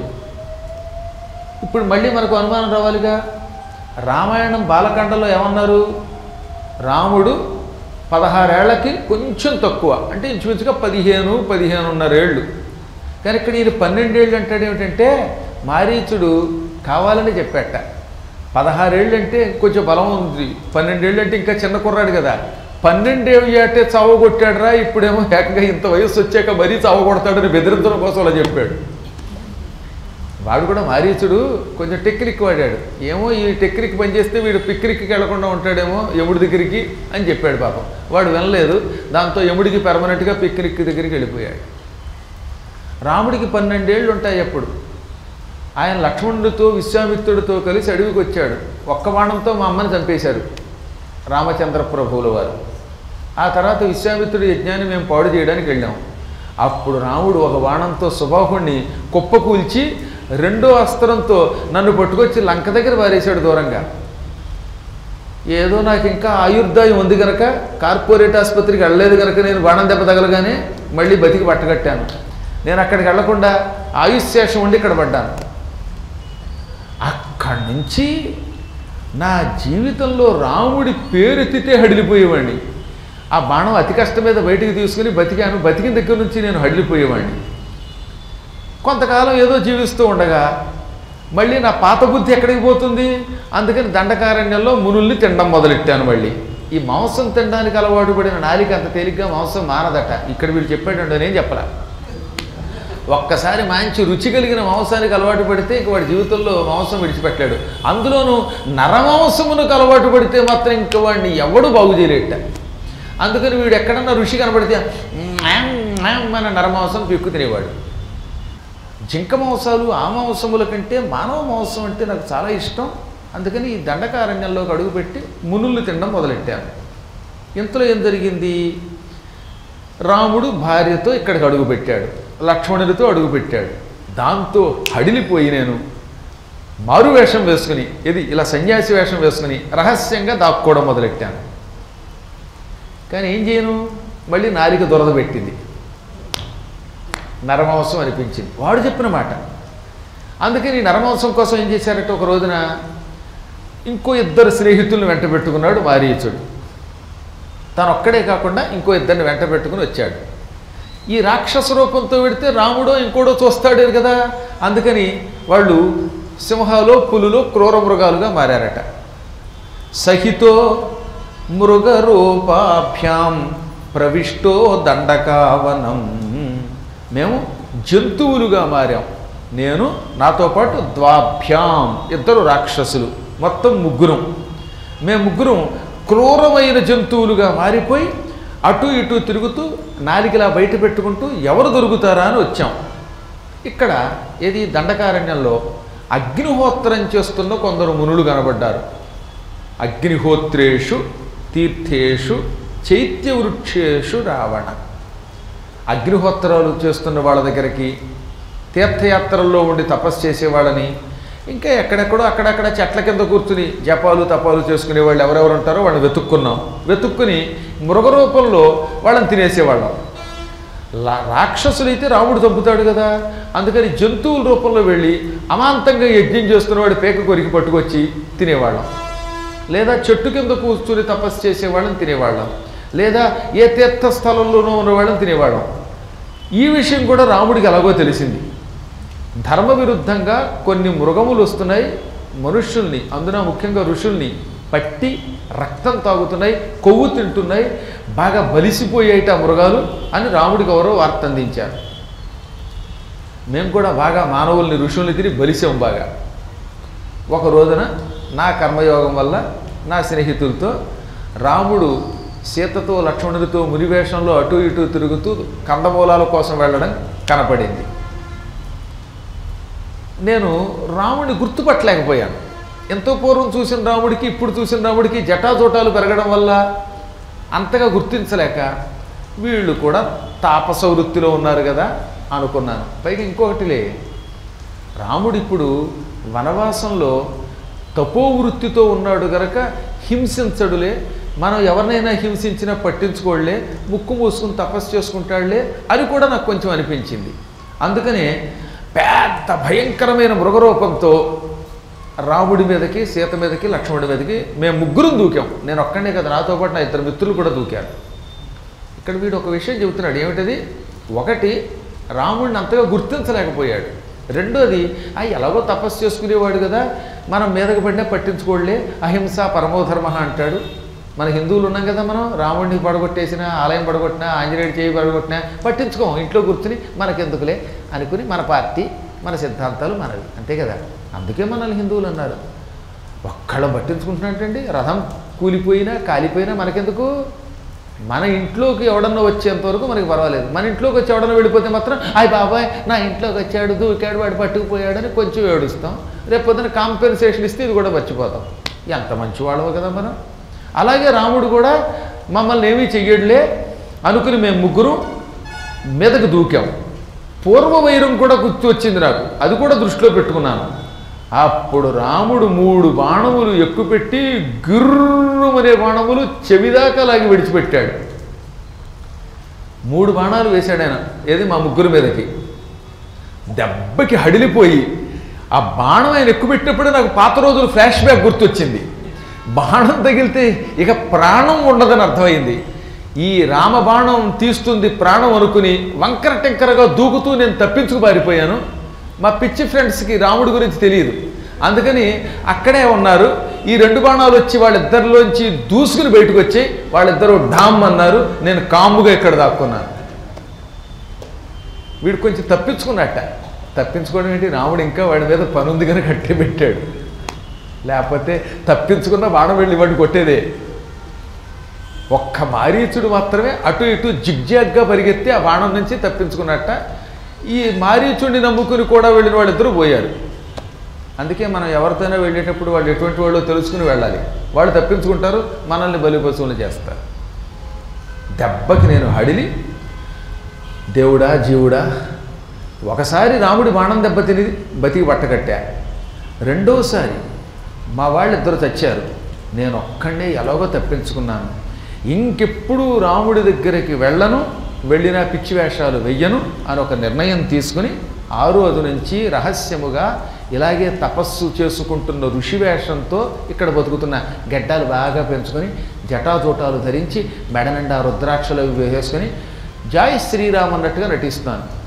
ఇప్పుడు మళ్ళీ మనకు అనుమానం రావాలిగా. రామాయణం బాలకాండలో ఏమన్నారు? రాముడు 16 ఏళ్లకి కొంచెం తక్కువ, అంటే ఇంచుమించుగా 15-15.5 ఏళ్ళు. కానీ ఇక్కడ ఈయన 12 ఏళ్ళు అంటాడు. ఏమిటంటే మారీచుడు కావాలని చెప్పాట. 16 ఏళ్ళు అంటే కొంచెం బలం ఉంది, 12 ఏళ్ళు అంటే ఇంకా చిన్న కుర్రాడు కదా. 12 ఏళ్ళు అంటే చావగొట్టాడురా, ఇప్పుడేమో ఏకంగా ఇంత వయస్సు వచ్చాక మరీ చావగొడతాడని బెదిరించడం కోసం అలా చెప్పాడు. వాడు కూడా మారీచుడు కొంచెం టెక్నిక్ వాడాడు. ఏమో ఈ టెక్నిక్ పనిచేస్తే వీడు పిక్నిక్కి వెళ్లకుండా ఉంటాడేమో యముడి దగ్గరికి అని చెప్పాడు. పాపం వాడు వినలేదు. దాంతో యముడికి పెర్మనెంట్గా పిక్నిక్ దగ్గరికి వెళ్ళిపోయాడు. రాముడికి 12 ఏళ్ళు ఉంటాయి అప్పుడు. ఆయన లక్ష్మణుడితో విశ్వామిత్రుడితో కలిసి అడవికి వచ్చాడు. ఒక్క బాణంతో మా అమ్మని చంపేశారు రామచంద్ర ప్రభువుల వారు. ఆ తర్వాత విశ్వామిత్రుడి యజ్ఞాన్ని మేము పాడు చేయడానికి వెళ్ళాము. అప్పుడు రాముడు ఒక బాణంతో సుబాహుణ్ణి కుప్పకూల్చి రెండో అస్త్రంతో నన్ను పట్టుకొచ్చి లంక దగ్గర వారేశాడు దూరంగా. ఏదో నాకు ఇంకా ఆయుర్దాయం ఉంది కనుక, కార్పొరేట్ ఆసుపత్రికి వెళ్ళలేదు కనుక నేను బాణం దెబ్బ తగలగానే మళ్ళీ బతికి పట్టగట్టాను. నేను అక్కడికి వెళ్లకుండా ఆయుష్శేషం ఉండి ఇక్కడ పడ్డాను. అక్కడి నుంచి నా జీవితంలో రాముడి పేరెత్తితే హడిలిపోయేవాడిని. ఆ బాణం అతి కష్టం మీద బయటికి తీసుకుని బతికాను. బతికిన దగ్గర నుంచి నేను హడిలిపోయేవాడిని. కొంతకాలం ఏదో జీవిస్తూ ఉండగా మళ్ళీ నా పాత బుద్ధి ఎక్కడికి పోతుంది? అందుకని దండకారణ్యంలో మునుల్ని తినడం మొదలెట్టాను. మళ్ళీ ఈ మాంసం తినడానికి అలవాటు పడిన నాలిక అంత తేలిగ్గా మాంసం మానదట. ఇక్కడ వీడు చెప్పాడంటే నేను చెప్పలా. ఒక్కసారి మంచి రుచి కలిగిన మాంసానికి అలవాటు పడితే ఇంక వాడి జీవితంలో మాంసం విడిచిపెట్టాడు. అందులోనూ నరమాంసమునకు అలవాటు పడితే మాత్రం ఇంక వాడిని ఎవడు బాగు చేయలేట. అందుకని వీడు ఎక్కడన్నా రుచి కనబడితే మన నరమాంసం పిక్కు తినేవాడు. జింక మాంసాలు ఆ మాంసముల కంటే మానవ మాంసం అంటే నాకు చాలా ఇష్టం. అందుకని ఈ దండకారణ్యంలోకి అడుగుపెట్టి మునులు తినడం మొదలెట్టాను. ఇంతలో ఏం జరిగింది? రాముడు భార్యతో ఇక్కడికి అడుగుపెట్టాడు, లక్ష్మణుడితో అడుగుపెట్టాడు. దాంతో హడిలిపోయి నేను మారు వేషం వేసుకుని, ఇది ఇలా సన్యాసి వేషం వేసుకుని రహస్యంగా దాక్కోవడం మొదలెట్టాను. కానీ ఏం చేయను, మళ్ళీ నాలిక దురద పెట్టింది. నరమాంసం అనిపించింది వాడు చెప్పిన మాట. అందుకని నరమాంసం కోసం ఏం చేశారంటే ఒక రోజున ఇంకో 2 స్నేహితులను వెంట పెట్టుకున్నాడు మారీచుడు. తను ఒక్కడే కాకుండా ఇంకో 2 వెంట పెట్టుకుని వచ్చాడు. ఈ రాక్షస రూపంతో పెడితే రాముడో ఇంకోడో చూస్తాడు కదా. అందుకని వాళ్ళు సింహాలో పులులో క్రూర మృగాలుగా మారారట. సహితో మృగరూపాభ్యాం ప్రవిష్టో దండకావనం. మేము జంతువులుగా మారాం. నేను నాతో పాటు ద్వాభ్యాం 2 రాక్షసులు, మొత్తం 3. మేము 3 క్రూరమైన జంతువులుగా మారిపోయి అటు ఇటు తిరుగుతూ నాలికలా బయట పెట్టుకుంటూ ఎవరు దొరుకుతారా అని వచ్చాం. ఇక్కడ ఏది దండకారణ్యంలో అగ్నిహోత్రం చేస్తున్న కొందరు మునులు కనబడ్డారు. అగ్నిహోత్రేషు తీర్థేషు చైత్యవృక్షేషు రావణ. అగ్నిహోత్రాలు చేస్తున్న వాళ్ళ దగ్గరికి, తీర్థయాత్రల్లో ఉండి తపస్సు చేసేవాళ్ళని, ఇంకా ఎక్కడెక్కడో అక్కడక్కడ చెట్ల కింద కూర్చుని జపాలు తపాలు చేసుకునే వాళ్ళు ఎవరెవరు ఉంటారో వాళ్ళని వెతుక్కున్నాం. వెతుక్కుని మృగరూపంలో వాళ్ళని తినేసేవాళ్ళం. రాక్షసులైతే రాముడు చంపుతాడు కదా. అందుకని జంతువుల రూపంలో వెళ్ళి అమాంతంగా యజ్ఞం చేస్తున్నవాడు పేక కొరికి పట్టుకొచ్చి తినేవాళ్ళం. లేదా చెట్టు కింద కూర్చుని తపస్సు చేసేవాళ్ళని తినేవాళ్ళం. లేదా ఏ తీర్థస్థలంలోనూ ఉన్నవాళ్ళని తినేవాళ్ళం. ఈ విషయం కూడా రాముడికి ఎలాగో తెలిసింది. ధర్మ విరుద్ధంగా కొన్ని మృగములు వస్తున్నాయి, మనుష్యుల్ని, అందున ముఖ్యంగా ఋషుల్ని పట్టి రక్తం తాగుతున్నాయి, కొవ్వు తింటున్నాయి, బాగా బలిసిపోయేట మృగాలు అని రాముడికి ఎవరో వార్త అందించారు. మేము కూడా బాగా మానవుల్ని ఋషుల్ని తిని బలిసాం బాగా. ఒక రోజున నా కర్మయోగం వల్ల నా స్నేహితులతో రాముడు సీతతో లక్ష్మణుడితో మునివేషంలో అటు ఇటు తిరుగుతూ కందమూలాల కోసం వెళ్ళడం కనపడింది. నేను రాముడిని గుర్తుపట్టలేకపోయాను. ఎంతో పూర్వం చూసిన రాముడికి ఇప్పుడు చూసిన రాముడికి జటాజోటాలు పెరగడం వల్ల అంతగా గుర్తించలేక వీళ్ళు కూడా తాపస వృత్తిలో ఉన్నారు కదా అనుకున్నాను. పైగా ఇంకొకటిలే, రాముడు ఇప్పుడు వనవాసంలో తపోవృత్తితో ఉన్నాడు గనక హింసించడులే, మనం ఎవరినైనా హింసించినా పట్టించుకోడులే, ముక్కు మూసుకుని తపస్సు చేసుకుంటాడులే అని కూడా నాకు కొంచెం అనిపించింది. అందుకనే పెద్ద భయంకరమైన మృగరూపంతో రాముడి మీదకి, సీత మీదకి, లక్ష్మణుడి మీదకి మేము ముగ్గురం దూకాం. నేను ఒక్కడే కదా, నాతో పాటు నా ఇద్దరు మిత్రులు కూడా దూకారు. ఇక్కడ వీడు ఒక విషయం చెబుతున్నాడు. ఏమిటది? ఒకటి, రాముడిని అంతగా గుర్తించలేకపోయాడు. రెండోది, ఎలాగో తపస్సు చేసుకునేవాడు కదా, మనం మీదకి పడినా పట్టించుకోడులే, అహింస పరమోధర్మ అంటాడు. మన హిందువులు ఉన్నాం కదా, మనం రాముడిని పడగొట్టేసినా, ఆలయం పడగొట్టినా, ఆంజనేయుడి చేయి పడగొట్టినా పట్టించుకోం, ఇంట్లో కూర్చుని మనకెందుకులే అనుకుని మన పార్టీ, మన సిద్ధాంతాలు మనవి, అంతే కదా. అందుకే మనల్ని హిందువులు అన్నారు. ఒక్కళ్ళం పట్టించుకుంటున్నట్టండి, రథం కూలిపోయినా కాలిపోయినా మనకెందుకు? మన ఇంట్లోకి ఎవడన్నా వచ్చేంతవరకు మనకి పర్వాలేదు. మన ఇంట్లోకి వచ్చి ఎవడన్నా వెళ్ళిపోతే మాత్రం అయ్య బాబాయ్ నా ఇంట్లోకి వచ్చాడు, దూకాడు, వాడు పట్టుకుపోయాడని కొంచెం ఏడుస్తాం. రేపు పొద్దున కాంపెన్సేషన్ ఇస్తే ఇది కూడా మర్చిపోతాం. ఎంత మంచివాళ్ళవు కదా మనం. అలాగే రాముడు కూడా మమ్మల్ని ఏమీ చెయ్యడులే అనుకుని మేము ముగ్గురు మీదకు దూకాం. పూర్వవైరం కూడా గుర్తు వచ్చింది నాకు, అది కూడా దృష్టిలో పెట్టుకున్నాను. అప్పుడు రాముడు 3 బాణములు ఎక్కుపెట్టి గిర్రుమనే బాణములు చెవిదాకా లాగి విడిచిపెట్టాడు. 3 బాణాలు వేశాడు ఆయన. ఏది? మా ముగ్గురు మీదకి. దెబ్బకి హడిలిపోయి ఆ బాణం ఆయన ఎక్కుపెట్టినప్పుడే నాకు పాత రోజులు ఫ్లాష్ బ్యాక్ గుర్తొచ్చింది. బాణం తగిలితే ఇక ప్రాణం ఉండదని అర్థమైంది. ఈ రామబాణం తీస్తుంది ప్రాణం అనుకుని వంకర టెంకరగా దూకుతూ నేను తప్పించుకు పారిపోయాను. మా పిచ్చి ఫ్రెండ్స్కి రాముడి గురించి తెలియదు, అందుకని అక్కడే ఉన్నారు. ఈ 2 బాణాలు వచ్చి వాళ్ళిద్దరిలోంచి దూసుకుని బయటకు వచ్చి వాళ్ళిద్దరూ డామ్ అన్నారు. నేను కాముగా ఇక్కడ దాక్కున్నాను. వీడు కొంచెం తప్పించుకున్నట్ట. తప్పించుకోవడం ఏంటి? రాముడు ఇంకా వాడి మీద పనుంది కనుక కట్టే పెట్టాడు. లేకపోతే తప్పించుకున్న బాణం వెళ్ళి వాడిని కొట్టేదే. ఒక్క మారీచుడు మాత్రమే అటు ఇటు జిగ్జాగ్గా పరిగెత్తి ఆ బాణం నుంచి తప్పించుకున్నట్ట. ఈ మారీచుడిని నమ్ముకుని కూడా వెళ్ళిన వాళ్ళిద్దరూ పోయారు. అందుకే మనం ఎవరితోనైనా వెళ్ళేటప్పుడు వాళ్ళు ఎటువంటి వాళ్ళు తెలుసుకుని వెళ్ళాలి. వాళ్ళు తప్పించుకుంటారు, మనల్ని బలిపశువులు చేస్తారు. దెబ్బకి నేను హడిలి, దేవుడా జీవుడా, ఒకసారి రాముడి బాణం దెబ్బ తిని బతికి పట్టకట్టా. రెండోసారి మా వాళ్ళిద్దరు చచ్చారు, నేను ఒక్కడే ఎలాగో తప్పించుకున్నాను. ఇంకెప్పుడు రాముడి దగ్గరికి వెళ్ళను, వెళ్ళినా పిచ్చి వేషాలు వెయ్యను అని ఒక నిర్ణయం తీసుకుని ఆ రోజు నుంచి రహస్యముగా ఇలాగే తపస్సు చేసుకుంటున్న ఋషి వేషంతో ఇక్కడ బతుకుతున్న. గడ్డాలు బాగా పెంచుకొని జటాజోటాలు ధరించి మెడ నిండా రుద్రాక్షలు వేసుకొని జై శ్రీరామ్ అన్నట్టుగా నటిస్తున్నాను.